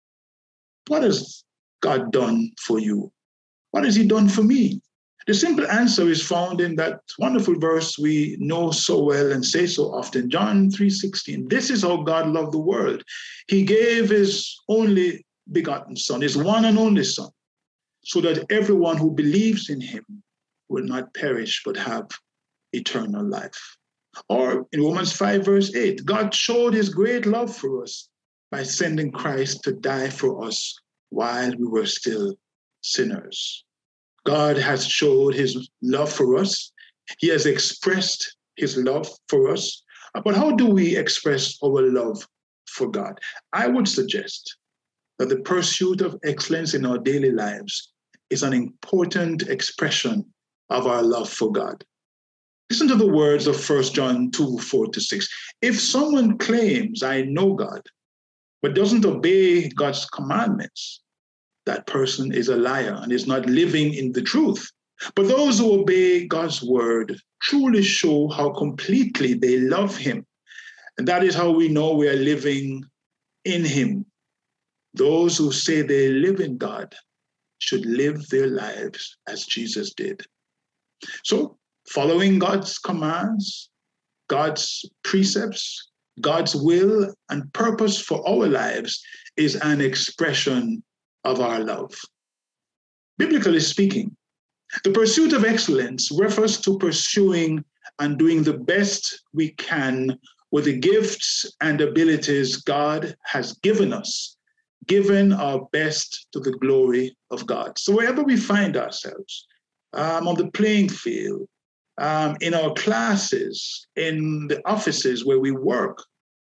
J: What has God done for you? What has he done for me? The simple answer is found in that wonderful verse we know so well and say so often, John 3:16. This is how God loved the world. He gave his only begotten Son, his one and only Son, so that everyone who believes in him will not perish but have eternal life. Or in Romans 5, verse 8, God showed his great love for us by sending Christ to die for us while we were still sinners. God has showed his love for us. He has expressed his love for us. But how do we express our love for God? I would suggest that the pursuit of excellence in our daily lives is an important expression of our love for God. Listen to the words of 1 John 2, 4-6. If someone claims, I know God, but doesn't obey God's commandments, that person is a liar and is not living in the truth. But those who obey God's word truly show how completely they love him. And that is how we know we are living in him. Those who say they live in God should live their lives as Jesus did. So, following God's commands, God's precepts, God's will and purpose for our lives is an expression of our love. Biblically speaking, the pursuit of excellence refers to pursuing and doing the best we can with the gifts and abilities God has given us, given our best to the glory of God. So wherever we find ourselves, on the playing field, in our classes, in the offices where we work,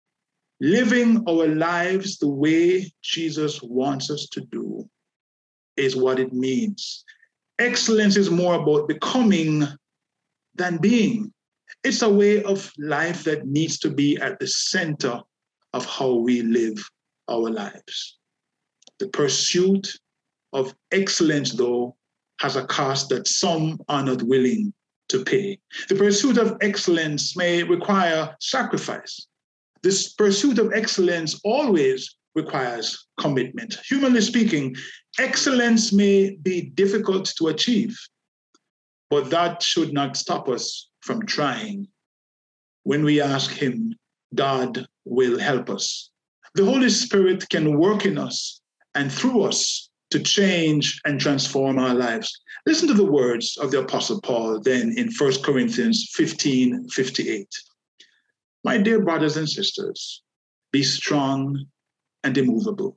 J: living our lives the way Jesus wants us to do is what it means. Excellence is more about becoming than being. It's a way of life that needs to be at the center of how we live our lives. The pursuit of excellence, though, has a cost that some are not willing to pay. The pursuit of excellence may require sacrifice. This pursuit of excellence always requires commitment. Humanly speaking, excellence may be difficult to achieve, but that should not stop us from trying. When we ask him, God will help us. The Holy Spirit can work in us and through us to change and transform our lives. Listen to the words of the Apostle Paul then in 1 Corinthians 15:58. My dear brothers and sisters, be strong and immovable.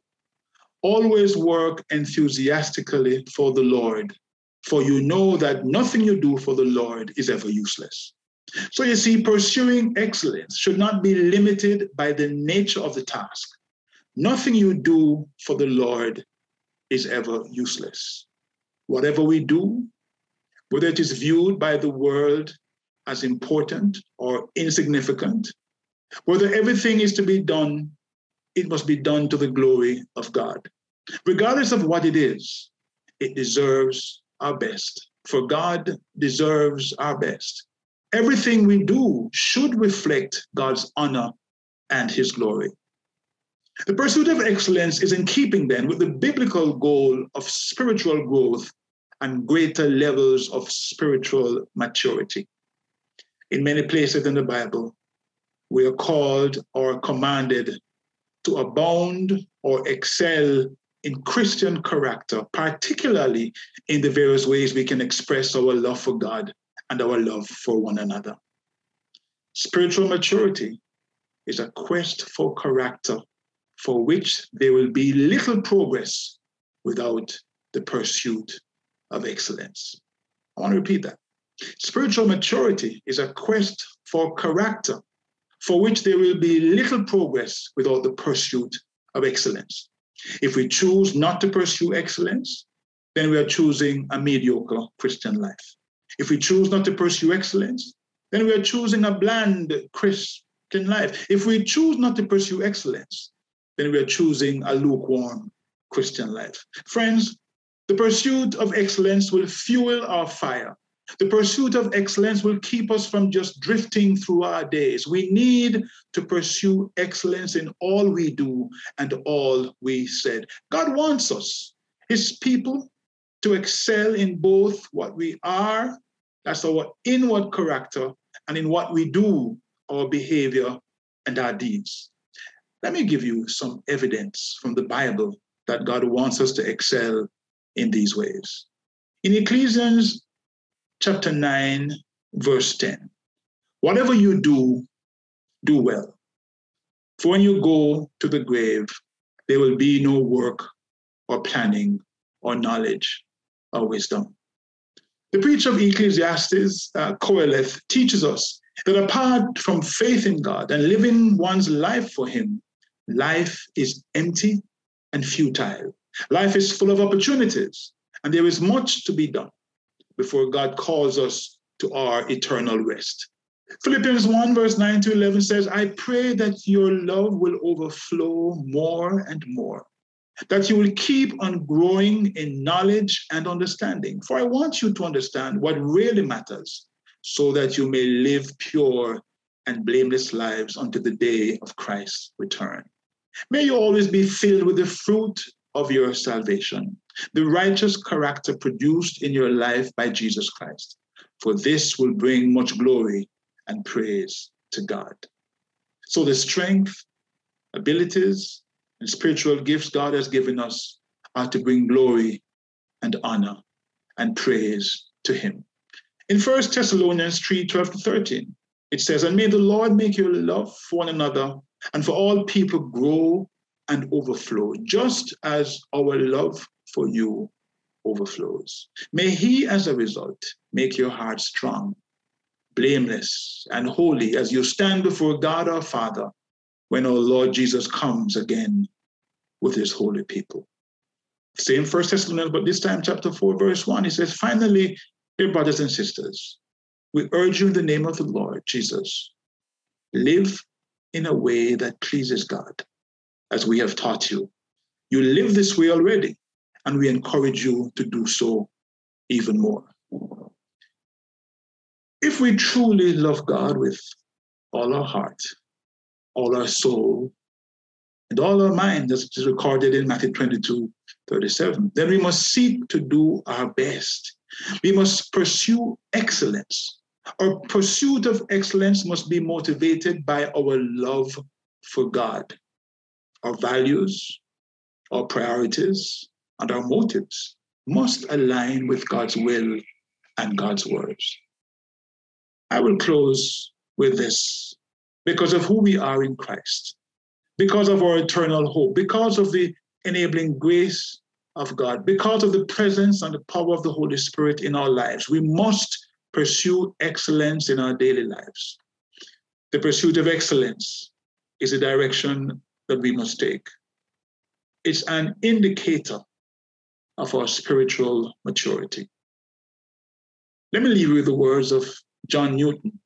J: Always work enthusiastically for the Lord, for you know that nothing you do for the Lord is ever useless. So you see, pursuing excellence should not be limited by the nature of the task. Nothing you do for the Lord is ever useless. Whatever we do, whether it is viewed by the world as important or insignificant, whether everything is to be done, it must be done to the glory of God. Regardless of what it is, it deserves our best, for God deserves our best. Everything we do should reflect God's honor and his glory. The pursuit of excellence is in keeping then with the biblical goal of spiritual growth and greater levels of spiritual maturity. In many places in the Bible, we are called or commanded to abound or excel in Christian character, particularly in the various ways we can express our love for God and our love for one another. Spiritual maturity is a quest for character for which there will be little progress without the pursuit of excellence. I want to repeat that. Spiritual maturity is a quest for character for which there will be little progress without the pursuit of excellence. If we choose not to pursue excellence, then we are choosing a mediocre Christian life. If we choose not to pursue excellence, then we are choosing a bland Christian life. If we choose not to pursue excellence, then we are choosing a lukewarm Christian life. Friends, the pursuit of excellence will fuel our fire. The pursuit of excellence will keep us from just drifting through our days. We need to pursue excellence in all we do and all we said. God wants us, his people, to excel in both what we are, that's our inward character, and in what we do, our behavior and our deeds. Let me give you some evidence from the Bible that God wants us to excel in these ways. In Ecclesiastes chapter 9, verse 10, whatever you do, do well. For when you go to the grave, there will be no work or planning or knowledge or wisdom. The preacher of Ecclesiastes, Qoheleth, teaches us that apart from faith in God and living one's life for him, life is empty and futile. Life is full of opportunities, and there is much to be done before God calls us to our eternal rest. Philippians 1, verse 9 to 11 says, I pray that your love will overflow more and more, that you will keep on growing in knowledge and understanding. For I want you to understand what really matters, so that you may live pure and blameless lives until the day of Christ's return. May you always be filled with the fruit of your salvation, the righteous character produced in your life by Jesus Christ, for this will bring much glory and praise to God. So the strength, abilities, and spiritual gifts God has given us are to bring glory and honor and praise to him. In 1 Thessalonians 3:12-13, it says, "And may the Lord make your love for one another and for all people grow and overflow, just as our love for you overflows. May he, as a result, make your heart strong, blameless, and holy as you stand before God our Father when our Lord Jesus comes again with his holy people." Same 1 Thessalonians, but this time chapter 4, verse 1, he says, "Finally, dear brothers and sisters, we urge you in the name of the Lord Jesus, live in a way that pleases God, as we have taught you. You live this way already, and we encourage you to do so even more." If we truly love God with all our heart, all our soul, and all our mind, as it is recorded in Matthew 22:37, then we must seek to do our best. We must pursue excellence. Our pursuit of excellence must be motivated by our love for God. Our values, our priorities, and our motives must align with God's will and God's words. I will close with this. Because of who we are in Christ, because of our eternal hope, because of the enabling grace of God, because of the presence and the power of the Holy Spirit in our lives, we must pursue excellence in our daily lives. The pursuit of excellence is a direction that we must take. It's an indicator of our spiritual maturity. Let me leave you with the words of John Newton,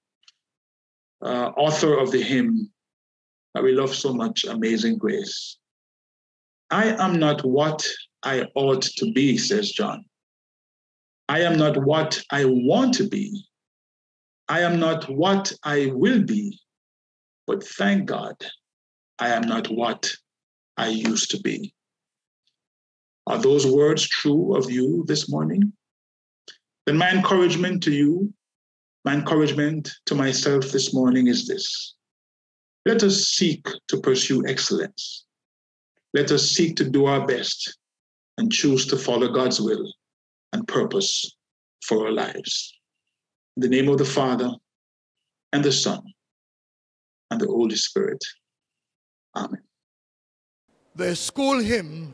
J: author of the hymn that we love so much, Amazing Grace. "I am not what I ought to be," says John. "I am not what I want to be. I am not what I will be. But thank God, I am not what I used to be." Are those words true of you this morning? Then my encouragement to you, my encouragement to myself this morning is this: let us seek to pursue excellence. Let us seek to do our best and choose to follow God's will and purpose for our lives. In the name of the Father, and the Son, and the Holy Spirit. Amen.
A: The school hymn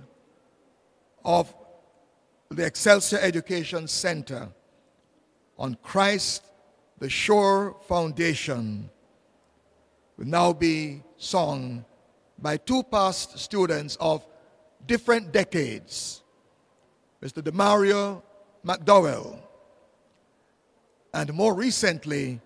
A: of the Excelsior Education Center, "On Christ the Sure Foundation," will now be sung by two past students of different decades, Mr. DeMario McDowell, and more recently,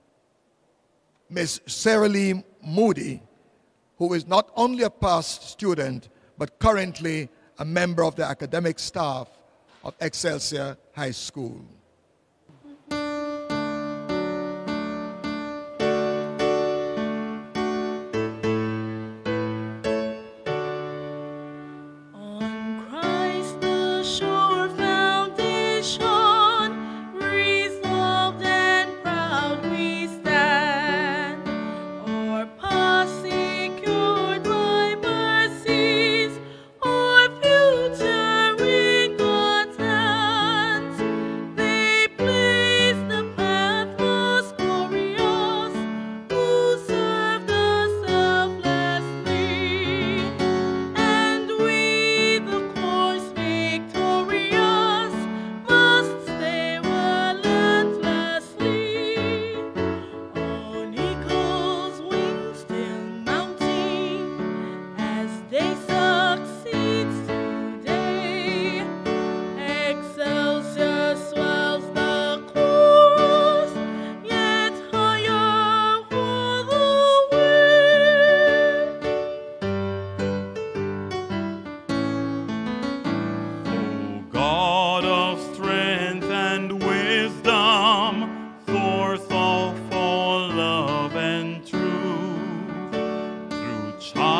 A: Miss Sarah Lee Moody, who is not only a past student, but currently a member of the academic staff of Excelsior High School.
F: There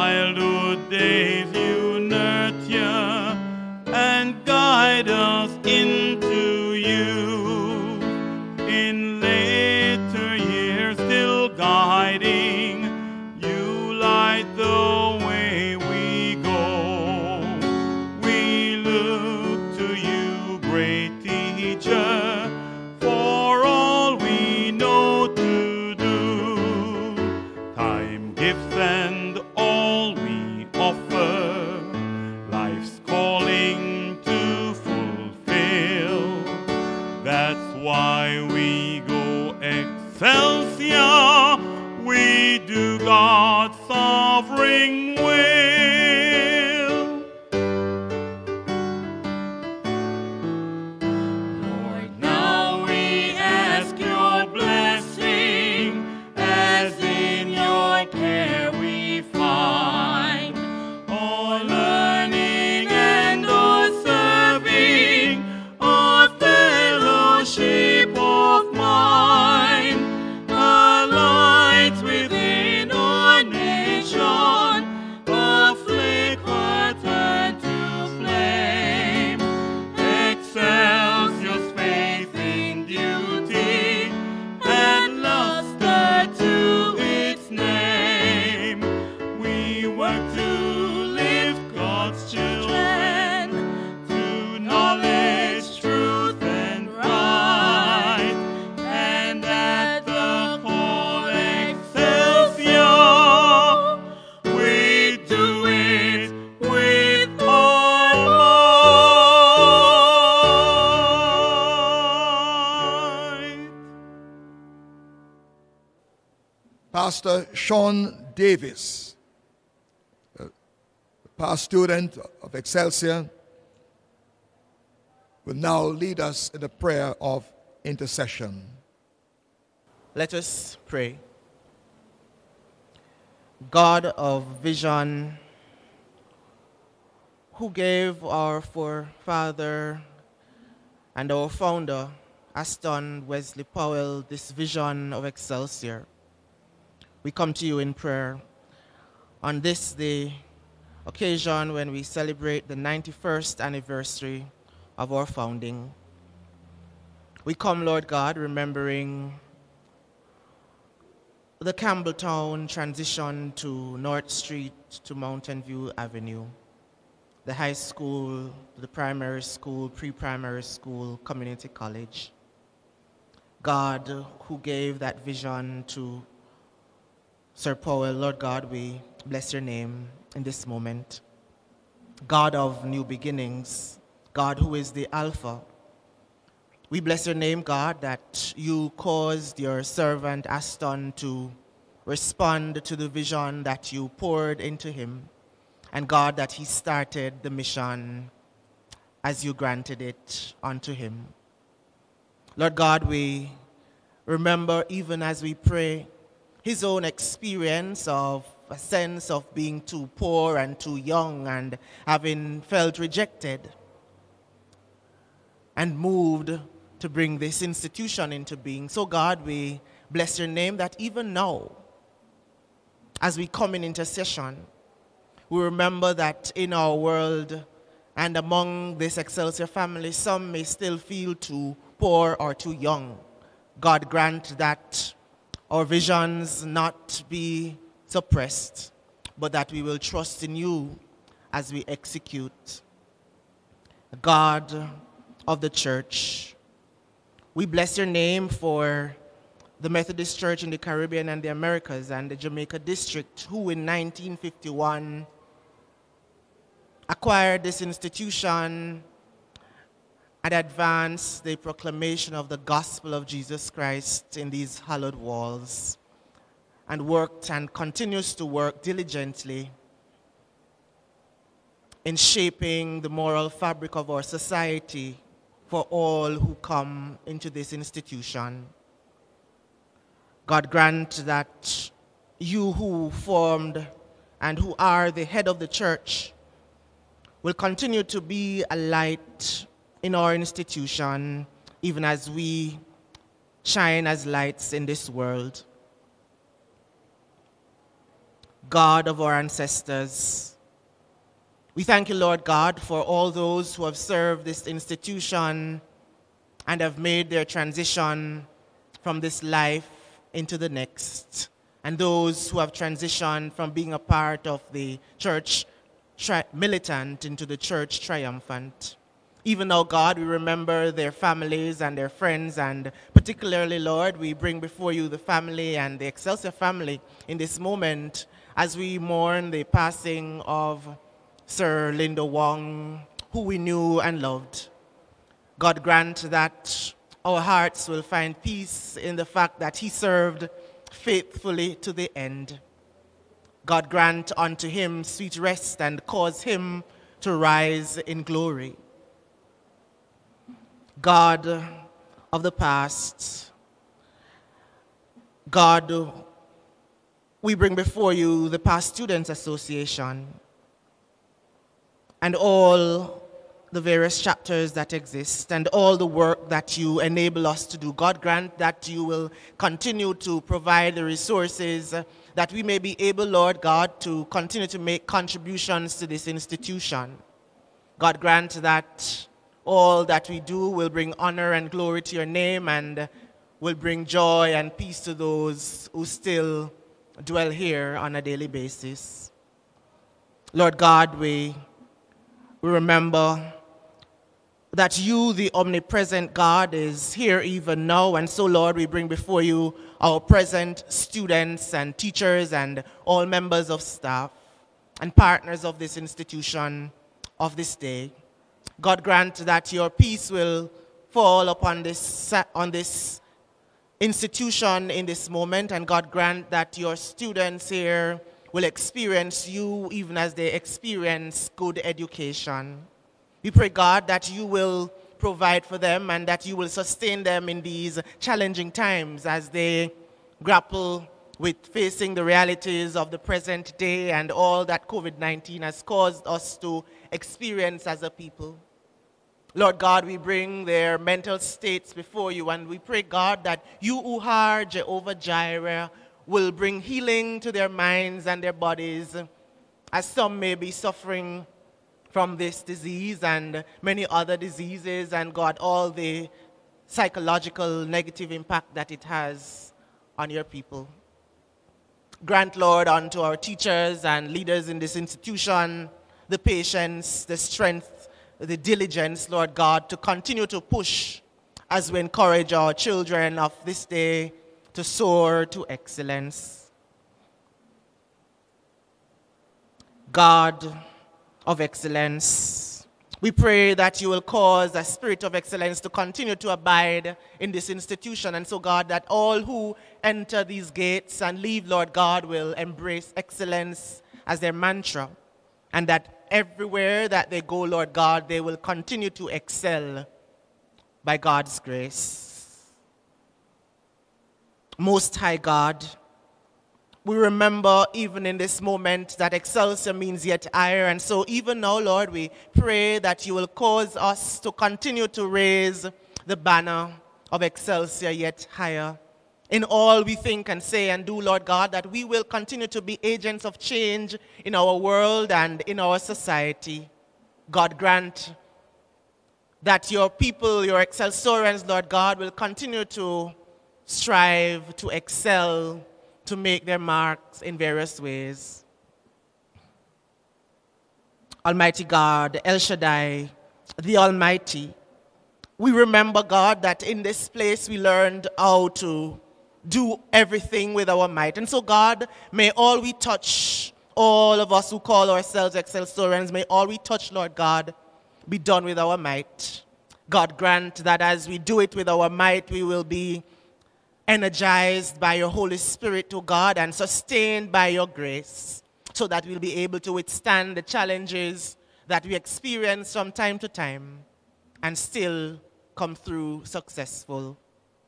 K: childhood days you nurture and guide us into you. In later years still guiding, you light the way we go. We look to you, great teacher, for all we know to do. Time, gifts, and all we offer, life's calling to fulfill. That's why we go Excelsior, we do God's sovereign will. Lord, now we ask your blessing, as in your care we find all learning and all serving, our fellowship of mind, a light within our nation, a flicker turned to flame. Excelsior's faith in duty and luster to its name. We work to lift God's children to knowledge, truth, and right, and at the call Excelsior, we do it with all might.
A: Pastor Sean Davis, past student of Excelsior, will now lead us in a prayer of intercession.
L: Let us pray. God of vision, who gave our forefather and our founder, Aston Wesley Powell, this vision of Excelsior, we come to you in prayer on this day, occasion when we celebrate the 91st anniversary of our founding. We come, Lord God, remembering the Campbelltown transition to North Street to Mountain View Avenue, the high school, the primary school, pre-primary school, community college. God, who gave that vision to Sir Powell, Lord God, we bless your name in this moment. God of new beginnings, God who is the Alpha, we bless your name, God, that you caused your servant Aston to respond to the vision that you poured into him, and God, that he started the mission as you granted it unto him. Lord God, we remember, even as we pray, his own experience of a sense of being too poor and too young and having felt rejected and moved to bring this institution into being. So God, we bless your name that even now, as we come in intercession, we remember that in our world and among this Excelsior family, some may still feel too poor or too young. God, grant that our visions not be suppressed, but that we will trust in you as we execute. God of the church, we bless your name for the Methodist Church in the Caribbean and the Americas and the Jamaica district, who in 1951 acquired this institution and advanced the proclamation of the gospel of Jesus Christ in these hallowed walls, and worked and continues to work diligently in shaping the moral fabric of our society for all who come into this institution. God, grant that you who formed and who are the head of the church will continue to be a light in our institution, even as we shine as lights in this world. God of our ancestors. We thank you, Lord God, for all those who have served this institution and have made their transition from this life into the next, and those who have transitioned from being a part of the church militant into the church triumphant. Even now, God, we remember their families and their friends, and particularly, Lord, we bring before you the family and the Excelsior family in this moment as we mourn the passing of Sir Lindo Wong, who we knew and loved. God, grant that our hearts will find peace in the fact that he served faithfully to the end. God, grant unto him sweet rest and cause him to rise in glory. God of the past, God, we bring before you the Past Students Association and all the various chapters that exist and all the work that you enable us to do. God, grant that you will continue to provide the resources that we may be able, Lord God, to continue to make contributions to this institution. God, grant that all that we do will bring honor and glory to your name and will bring joy and peace to those who still dwell here on a daily basis. Lord God, we remember that you, the omnipresent God, is here even now. And so, Lord, we bring before you our present students and teachers and all members of staff and partners of this institution of this day. God, grant that your peace will fall upon this institution in this moment. And God, grant that your students here will experience you even as they experience good education. We pray, God, that you will provide for them and that you will sustain them in these challenging times as they grapple with facing the realities of the present day and all that COVID-19 has caused us to experience as a people. Lord God, we bring their mental states before you, and we pray, God, that you who are Jehovah Jireh will bring healing to their minds and their bodies, as some may be suffering from this disease and many other diseases, and God, all the psychological negative impact that it has on your people. Grant, Lord, unto our teachers and leaders in this institution the patience, the strength, the diligence, Lord God, to continue to push as we encourage our children of this day to soar to excellence. God of excellence, we pray that you will cause a spirit of excellence to continue to abide in this institution. And so, God, that all who enter these gates and leave, Lord God, will embrace excellence as their mantra. And that everywhere that they go, Lord God, they will continue to excel by God's grace. Most High God, we remember even in this moment that Excelsior means yet higher. And so even now, Lord, we pray that you will cause us to continue to raise the banner of Excelsior yet higher. In all we think and say and do, Lord God, that we will continue to be agents of change in our world and in our society. God, grant that your people, your Excelsorians, Lord God, will continue to strive to excel, to make their marks in various ways. Almighty God, El Shaddai, the Almighty, we remember, God, that in this place we learned how to do everything with our might. And so, God, may all we touch, all of us who call ourselves Excelsorians, may all we touch, Lord God, be done with our might. God, grant that as we do it with our might, we will be energized by your Holy Spirit, O God, and sustained by your grace, so that we'll be able to withstand the challenges that we experience from time to time and still come through successful.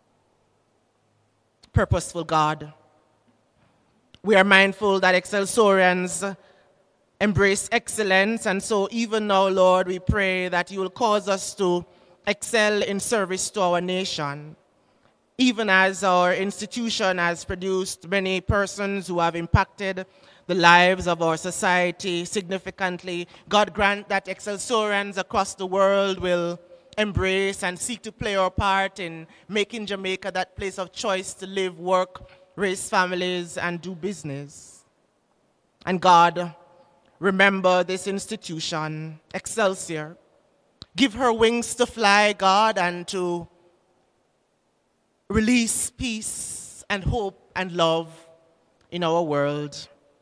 L: Purposeful God, we are mindful that Excelsorians embrace excellence, and so even now, Lord, we pray that you will cause us to excel in service to our nation. Even as our institution has produced many persons who have impacted the lives of our society significantly. God grant that Excelsorians across the world will embrace and seek to play our part in making Jamaica that place of choice to live, work, raise families, and do business. And God, remember this institution, Excelsior. Give her wings to fly, God, and to release peace and hope and love in our world.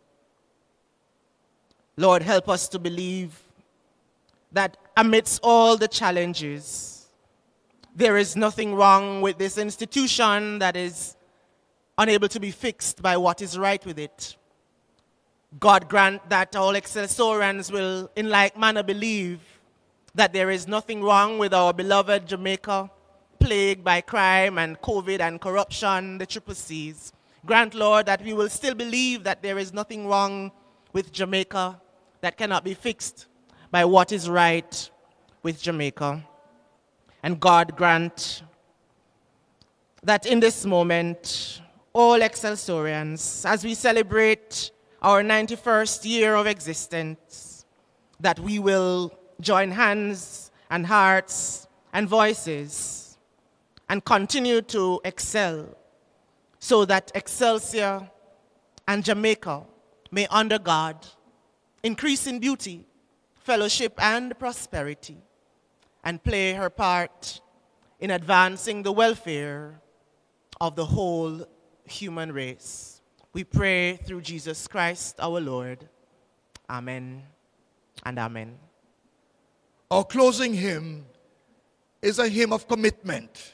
L: Lord, help us to believe that amidst all the challenges, there is nothing wrong with this institution that is unable to be fixed by what is right with it. God grant that all Excelsorians will in like manner believe that there is nothing wrong with our beloved Jamaica, plagued by crime and COVID and corruption, the triple C's. Grant, Lord, that we will still believe that there is nothing wrong with Jamaica that cannot be fixed by what is right with Jamaica. And God grant that in this moment, all Excelsorians, as we celebrate our 91st year of existence, that we will join hands and hearts and voices and continue to excel so that Excelsior and Jamaica may under God increase in beauty, fellowship, and prosperity, and play her part in advancing the welfare of the whole human race. We pray through Jesus Christ our Lord. Amen and amen.
A: Our closing hymn is a hymn of commitment,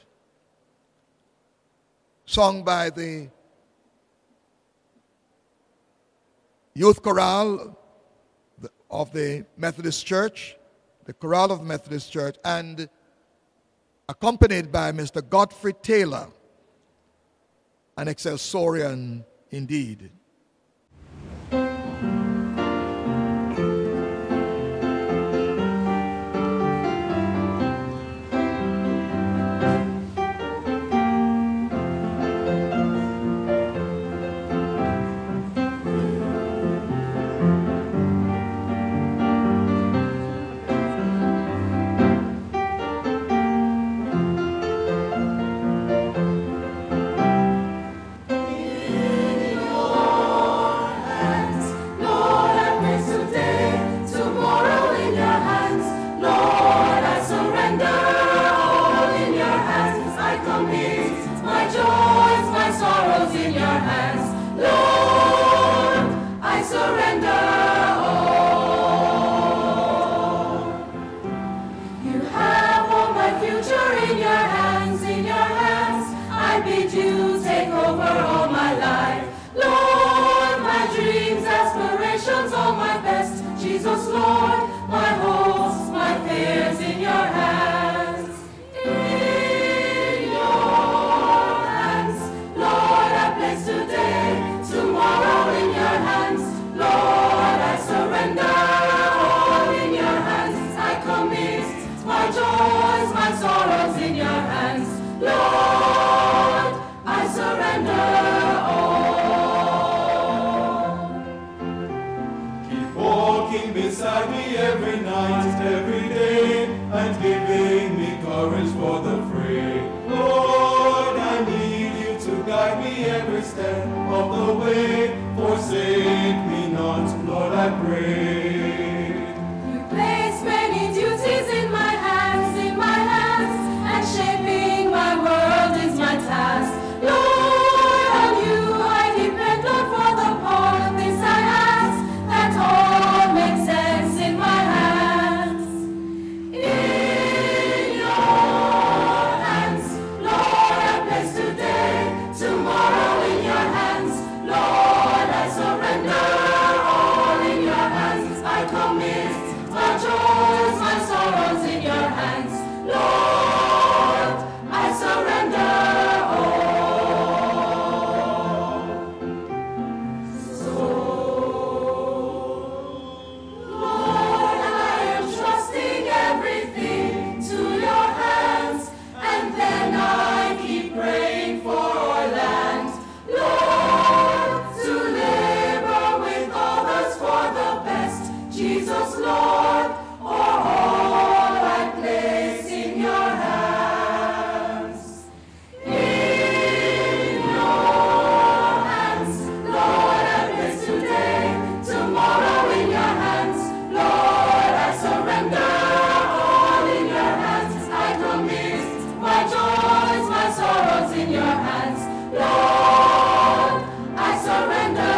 A: sung by the youth chorale of the Methodist Church, the chorale of the Methodist Church, and accompanied by Mr. Godfrey Taylor, an Excelsorian indeed.
M: I
K: Jesus, Lord, all I place in your hands. In your hands, Lord, I place today, tomorrow in your hands, Lord, I surrender. All in your hands, I commit my joys, my sorrows in your hands, Lord, I surrender.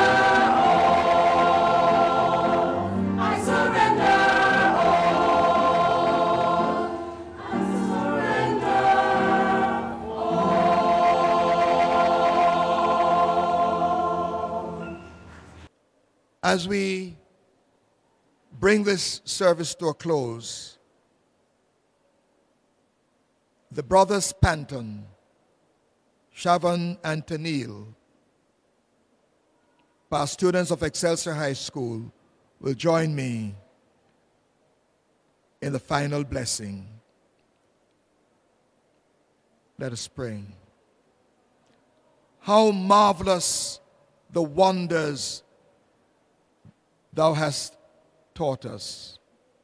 A: As we bring this service to a close, the brothers Panton, Shavan and Tennille, past students of Excelsior High School, will join me in the final blessing. Let us pray. How marvelous the wonders thou hast taught us,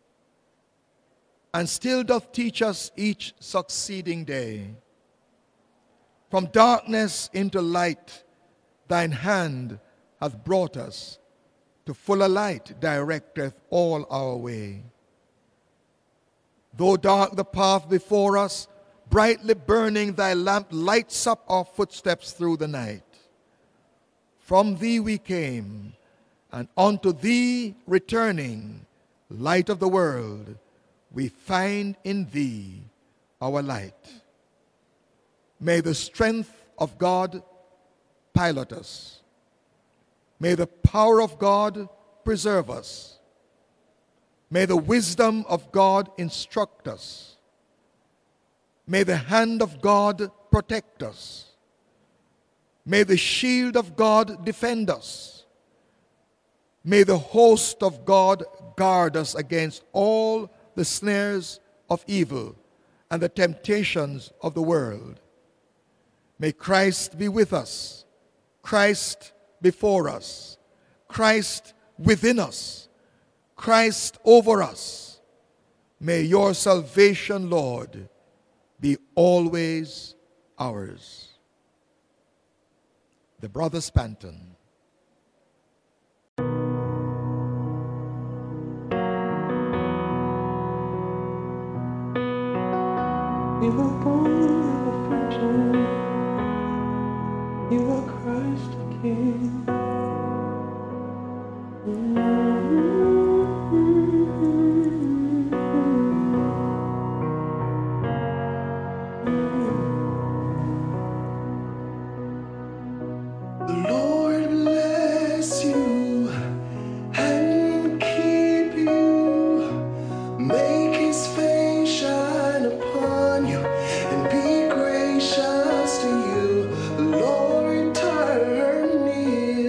A: and still doth teach us each succeeding day. From darkness into light, thine hand hath brought us, to fuller light directeth all our way. Though dark the path before us, brightly burning thy lamp lights up our footsteps through the night. From thee we came, and unto thee returning, light of the world, we find in thee our light. May the strength of God pilot us. May the power of God preserve us. May the wisdom of God instruct us. May the hand of God protect us. May the shield of God defend us. May the host of God guard us against all the snares of evil and the temptations of the world. May Christ be with us, Christ before us, Christ within us, Christ over us. May your salvation, Lord, be always ours. The brothers Panton.
K: You were born of a virgin. You are Christ the King.
M: The Lord bless you and keep you. Make his face shine upon you and be gracious to you. The Lord turn near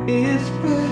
M: is present.